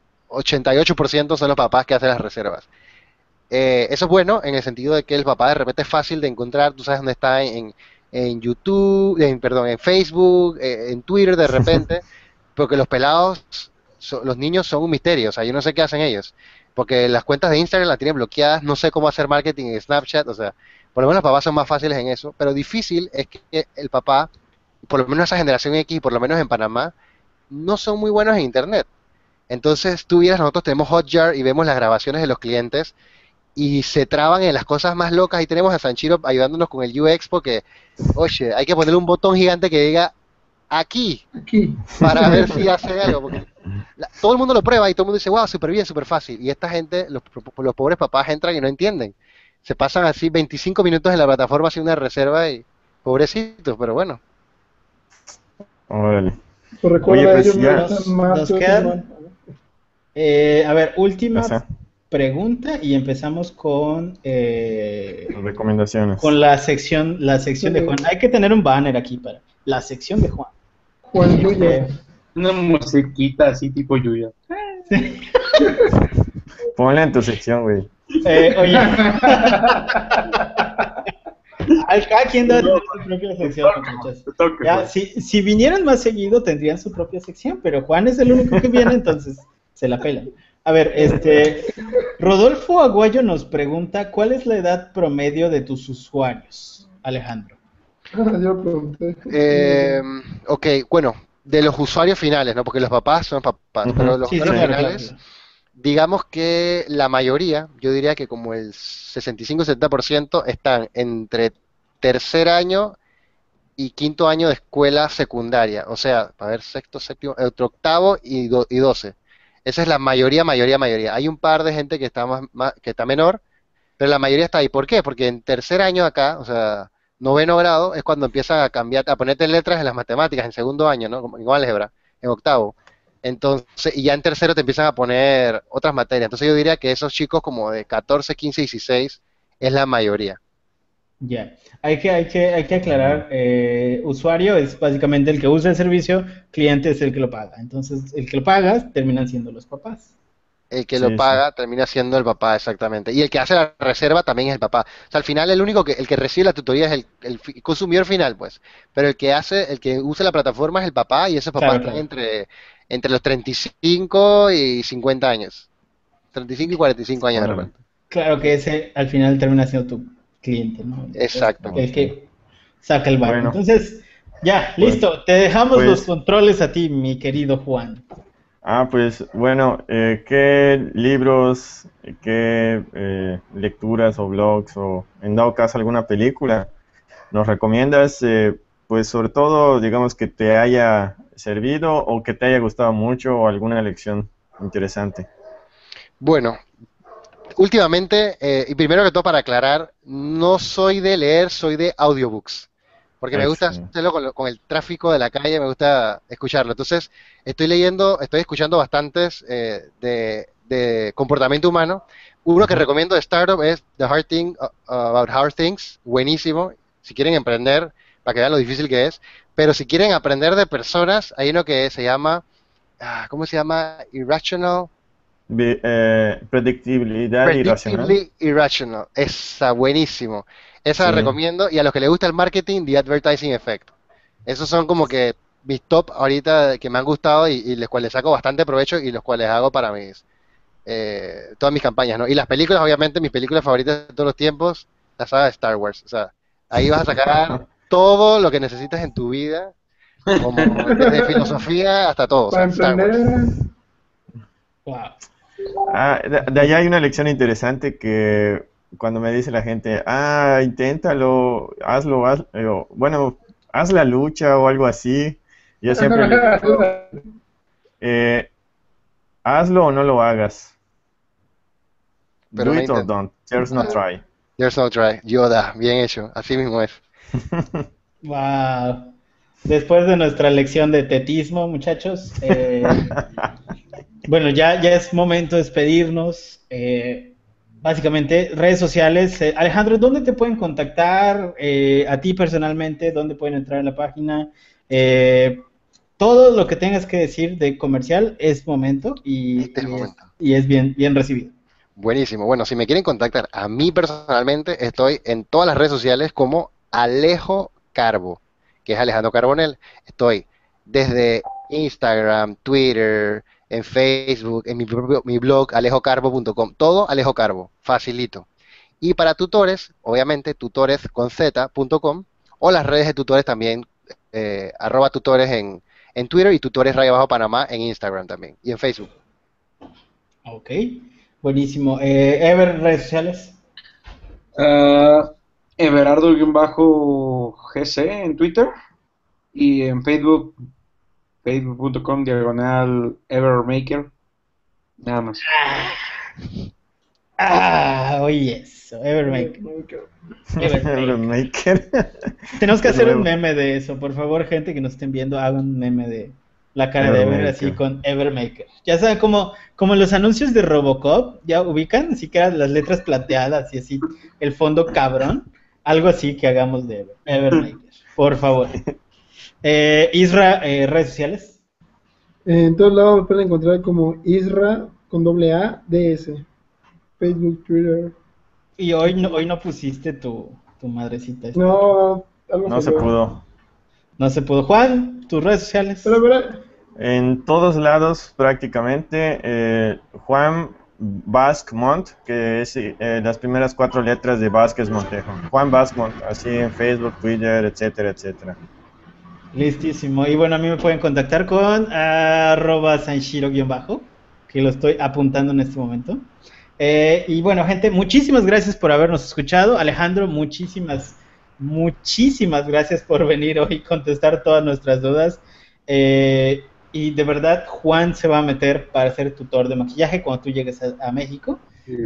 88% son los papás que hacen las reservas. Eso es bueno en el sentido de que el papá de repente es fácil de encontrar, tú sabes dónde está en YouTube, perdón, en Facebook, en Twitter de repente, porque los pelados, los niños son un misterio, o sea, yo no sé qué hacen ellos, porque las cuentas de Instagram las tienen bloqueadas, no sé cómo hacer marketing en Snapchat, o sea, por lo menos los papás son más fáciles en eso, pero difícil es que el papá, por lo menos esa generación X, por lo menos en Panamá, no son muy buenos en Internet. Entonces, tú vieras, nosotros tenemos Hotjar y vemos las grabaciones de los clientes y se traban en las cosas más locas. Y tenemos a Sanchiro ayudándonos con el UX porque, oye, hay que ponerle un botón gigante que diga aquí Aquí. para ver si hace algo. Porque todo el mundo lo prueba y todo el mundo dice, wow, súper bien, súper fácil. Y esta gente, los pobres papás entran y no entienden. Se pasan así 25 minutos en la plataforma haciendo una reserva y pobrecitos, pero bueno. Órale. Pues Oye, recuerda, pues ellos ya, necesitan Nos, nos martes, quedan, semana. a ver, o última sea, pregunta y empezamos recomendaciones. con la sección de Juan. Eh, Hay que tener un banner aquí para la sección de Juan. Juan Yuya. Eh, Una musiquita así tipo Yuya. Ponla en tu sección, güey. oye, cada quien debe tener su propia sección, muchachos. Te toca, Ya, güey. si vinieran más seguido tendrían su propia sección, pero Juan es el único que viene, entonces se la pelan. A ver, Rodolfo Aguayo nos pregunta, ¿cuál es la edad promedio de tus usuarios, Alejandro? Yo pregunté. Eh, ok, bueno, de los usuarios finales, ¿no? Porque los papás son papás, pero Ujú. los Sí, sí, usuarios claro, claro, finales, claro. digamos que la mayoría, yo diría que como el 65-70% están entre tercer año y quinto año de escuela secundaria, o sea, a ver, sexto, séptimo, entre octavo y 12. Esa es la mayoría, mayoría, mayoría. Hay un par de gente que está que está menor, pero la mayoría está ahí. ¿Por qué? Porque en tercer año acá, o sea, noveno grado, es cuando empiezan a cambiar, a ponerte letras en las matemáticas, en segundo año, ¿no? Como igual álgebra, en octavo. Entonces, y ya en tercero te empiezan a poner otras materias. Entonces yo diría que esos chicos como de 14, 15, 16 es la mayoría. Ya, hay que aclarar, usuario es básicamente el que usa el servicio, cliente es el que lo paga. Entonces, el que lo paga terminan siendo los papás. el que lo Sí, sí. paga termina siendo el papá, exactamente. Y el que hace la reserva también es el papá. O sea, al final el que recibe la tutoría es el consumidor final, pues. Pero el que usa la plataforma es el papá y esos papás Claro, están claro. entre los 35 y 50 años. 35 y 45 años de Órale. repente. Claro que ese al final termina siendo tu cliente, ¿no? Es Exacto. el Ok. que saca el varo. Bueno, Entonces, ya, pues, listo. Te dejamos los pues, controles a ti, mi querido Juan. pues, bueno, ¿qué libros, qué lecturas o blogs o en dado caso alguna película nos recomiendas? Pues sobre todo, digamos que te haya servido o que te haya gustado mucho o alguna lección interesante. Bueno, últimamente, y primero que todo para aclarar, no soy de leer, soy de audiobooks, porque me gusta Excelente. hacerlo con el tráfico de la calle, me gusta escucharlo. Entonces, estoy escuchando bastantes de comportamiento humano. Uno que Ujú. recomiendo de Startup es The Hard Thing About Hard Things, buenísimo, si quieren emprender, para que vean lo difícil que es. Pero si quieren aprender de personas, hay uno que se llama, ¿cómo se llama? Irrational. Predictibilidad irracional. Predictively Irrational. Esa, buenísimo. Esa la Sí. recomiendo. Y a los que les gusta el marketing, The Advertising Effect. Esos son como que mis top ahorita que me han gustado y los cuales saco bastante provecho y los cuales hago para todas mis campañas, ¿no? Y las películas, obviamente, mis películas favoritas de todos los tiempos, la saga de Star Wars. O sea, ahí vas a sacar todo lo que necesitas en tu vida, como desde filosofía hasta todo. O Para sea, Star Wars. emprender, Wow. De allá hay una lección interesante que cuando me dice la gente, inténtalo, bueno, haz la lucha o algo así, yo siempre les digo, eh, hazlo o no lo hagas, Pero do no it or intento. don't, there's no try. There's no try. Yoda, bien hecho. Así mismo es. Wow. Después de nuestra lección de tetismo, muchachos, bueno, ya es momento de despedirnos. Básicamente, redes sociales. Alejandro, ¿dónde te pueden contactar? A ti personalmente, ¿dónde pueden entrar en la página? Eh, Todo lo que tengas que decir de comercial es momento Este es el momento. y es bien recibido. Buenísimo. Bueno, si me quieren contactar a mí personalmente, estoy en todas las redes sociales como Alejo Carbo, que es Alejandro Carbonell. Estoy desde Instagram, Twitter, en Facebook, en mi blog alejocarbo.com. Todo Alejo Carbo, facilito. Y para tutores, obviamente, tutoresconz.com o las redes de tutores también, @tutores en Twitter y tutores raya bajo Panamá en Instagram también y en Facebook. Ok, buenísimo. Ever, redes sociales. Ah, Everardo-GC en Twitter y en Facebook, facebook.com/Evermaker, nada más. Oye, eso, Evermaker. Evermaker. Maker. Tenemos que Es hacer un nuevo. meme de eso. Por favor, gente que nos estén viendo, hagan un meme de la cara de Ever así Evermaker. con Evermaker. Ya saben, como los anuncios de Robocop, ya ubican, así que eran las letras plateadas y así, el fondo cabrón. Algo así que hagamos de Evermaker. Por favor. Isra, redes sociales. en todos lados me pueden encontrar como Isra con doble A, DS. Facebook, Twitter. Y hoy no pusiste tu madrecita esta. No, algo No se salió. pudo. No se pudo. Juan, tus redes sociales. Pero, verá, En todos lados prácticamente, Juan Basque que es las primeras 4 letras de Vázquez Montejo. Juan Basque así en Facebook, Twitter, etcétera, etcétera. Listísimo. Y bueno, a mí me pueden contactar con @sanshiro_, que lo estoy apuntando en este momento. Y bueno, gente, muchísimas gracias por habernos escuchado. Alejandro, muchísimas gracias por venir hoy y contestar todas nuestras dudas. Y de verdad, Juan se va a meter para ser tutor de maquillaje cuando tú llegues a México.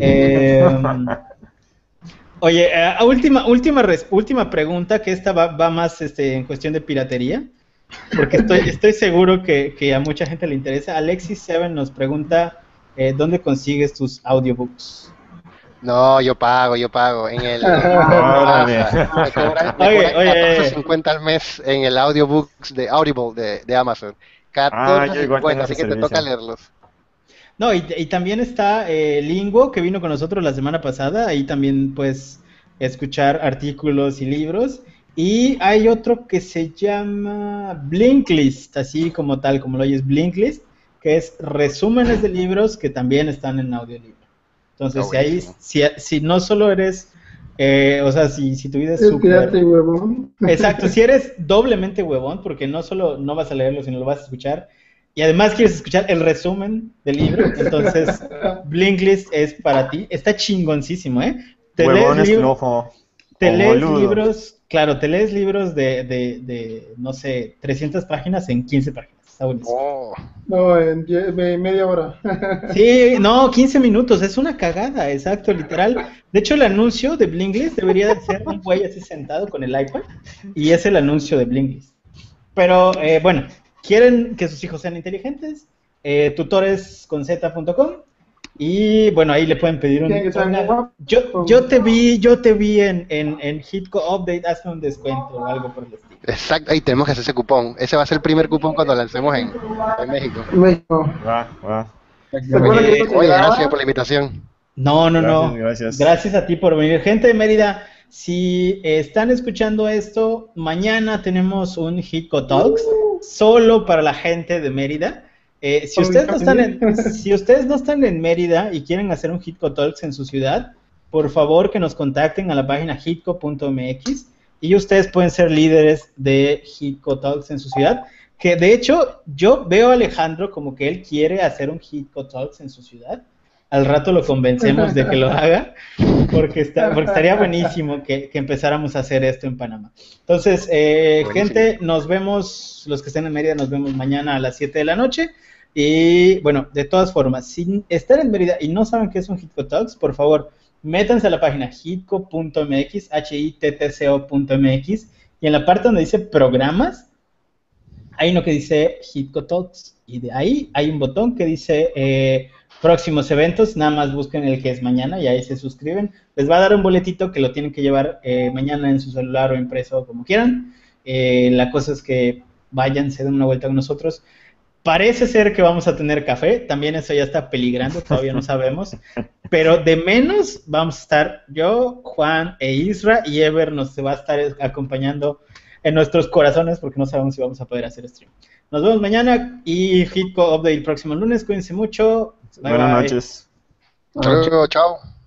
Oye, última pregunta, que esta va más en cuestión de piratería, porque estoy seguro que a mucha gente le interesa. Alexis Seven nos pregunta, ¿dónde consigues tus audiobooks? No, yo pago. En el Órale. me cobran Oye, 14.50 al mes en el audiobooks de Audible de Amazon. Yo igual tengo 14.50, ese así que te toca servicio. leerlos. No, y también está Linguo, que vino con nosotros la semana pasada. Ahí también puedes escuchar artículos y libros. Y hay otro que se llama Blinklist, así como tal, como lo oyes, Blinklist, que es resúmenes de libros que también están en audiolibro. Entonces, si no solo eres, o sea, si tu vida es Espérate, súper... huevón. Exacto, si eres doblemente huevón, porque no solo no vas a leerlo, sino lo vas a escuchar, y además quieres escuchar el resumen del libro, entonces Blinklist es para ti. Está chingoncísimo, ¿eh? Huevón es flojo. Te O lees boludo. libros, claro, te lees libros no sé, 300 páginas en 15 páginas. Está buenísimo. Oh, No, en media hora. Sí, no, 15 minutos, es una cagada, exacto, literal. De hecho, el anuncio de Blinklist debería de ser un güey así sentado con el iPad, y es el anuncio de Blinklist. Pero, bueno, quieren que sus hijos sean inteligentes, tutoresconz.com, y bueno, ahí le pueden pedir Tienen que ser guapos. yo te vi en Hitco Update, hazme un descuento o algo por el estilo. exacto, ahí tenemos que hacer ese cupón. Ese va a ser el primer cupón cuando lancemos en México. México. Va. Recuerda que esto se Oye, graba. gracias por la invitación. No. Gracias. Gracias a ti por venir. Gente de Mérida, si están escuchando esto, mañana tenemos un Hitco Talks solo para la gente de Mérida. Si ustedes no están en Mérida y quieren hacer un Hitco Talks en su ciudad, por favor que nos contacten a la página hitco.mx y ustedes pueden ser líderes de Hitco Talks en su ciudad. Que de hecho, yo veo a Alejandro como que él quiere hacer un Hitco Talks en su ciudad. Al rato lo convencemos de que lo haga, porque estaría buenísimo que empezáramos a hacer esto en Panamá. Entonces, gente, nos vemos, los que estén en Mérida, nos vemos mañana a las 7 de la noche. Y bueno, de todas formas, si están en Mérida y no saben qué es un Hitco Talks, por favor, métanse a la página hitco.mx, hittco.mx, y en la parte donde dice programas, hay uno que dice Hitco Talks, y de ahí hay un botón que dice próximos eventos, nada más busquen el que es mañana y ahí se suscriben. Les va a dar un boletito que lo tienen que llevar mañana en su celular o impreso, como quieran. La cosa es que vayan, se den una vuelta con nosotros. Parece ser que vamos a tener café, también eso ya está peligrando, todavía no sabemos, pero de menos vamos a estar yo, Juan e Isra, y Ever nos va a estar acompañando en nuestros corazones porque no sabemos si vamos a poder hacer stream. Nos vemos mañana y Hitco Update el próximo lunes, cuídense mucho. Bye, Buenas bye. noches. Hasta luego, chao.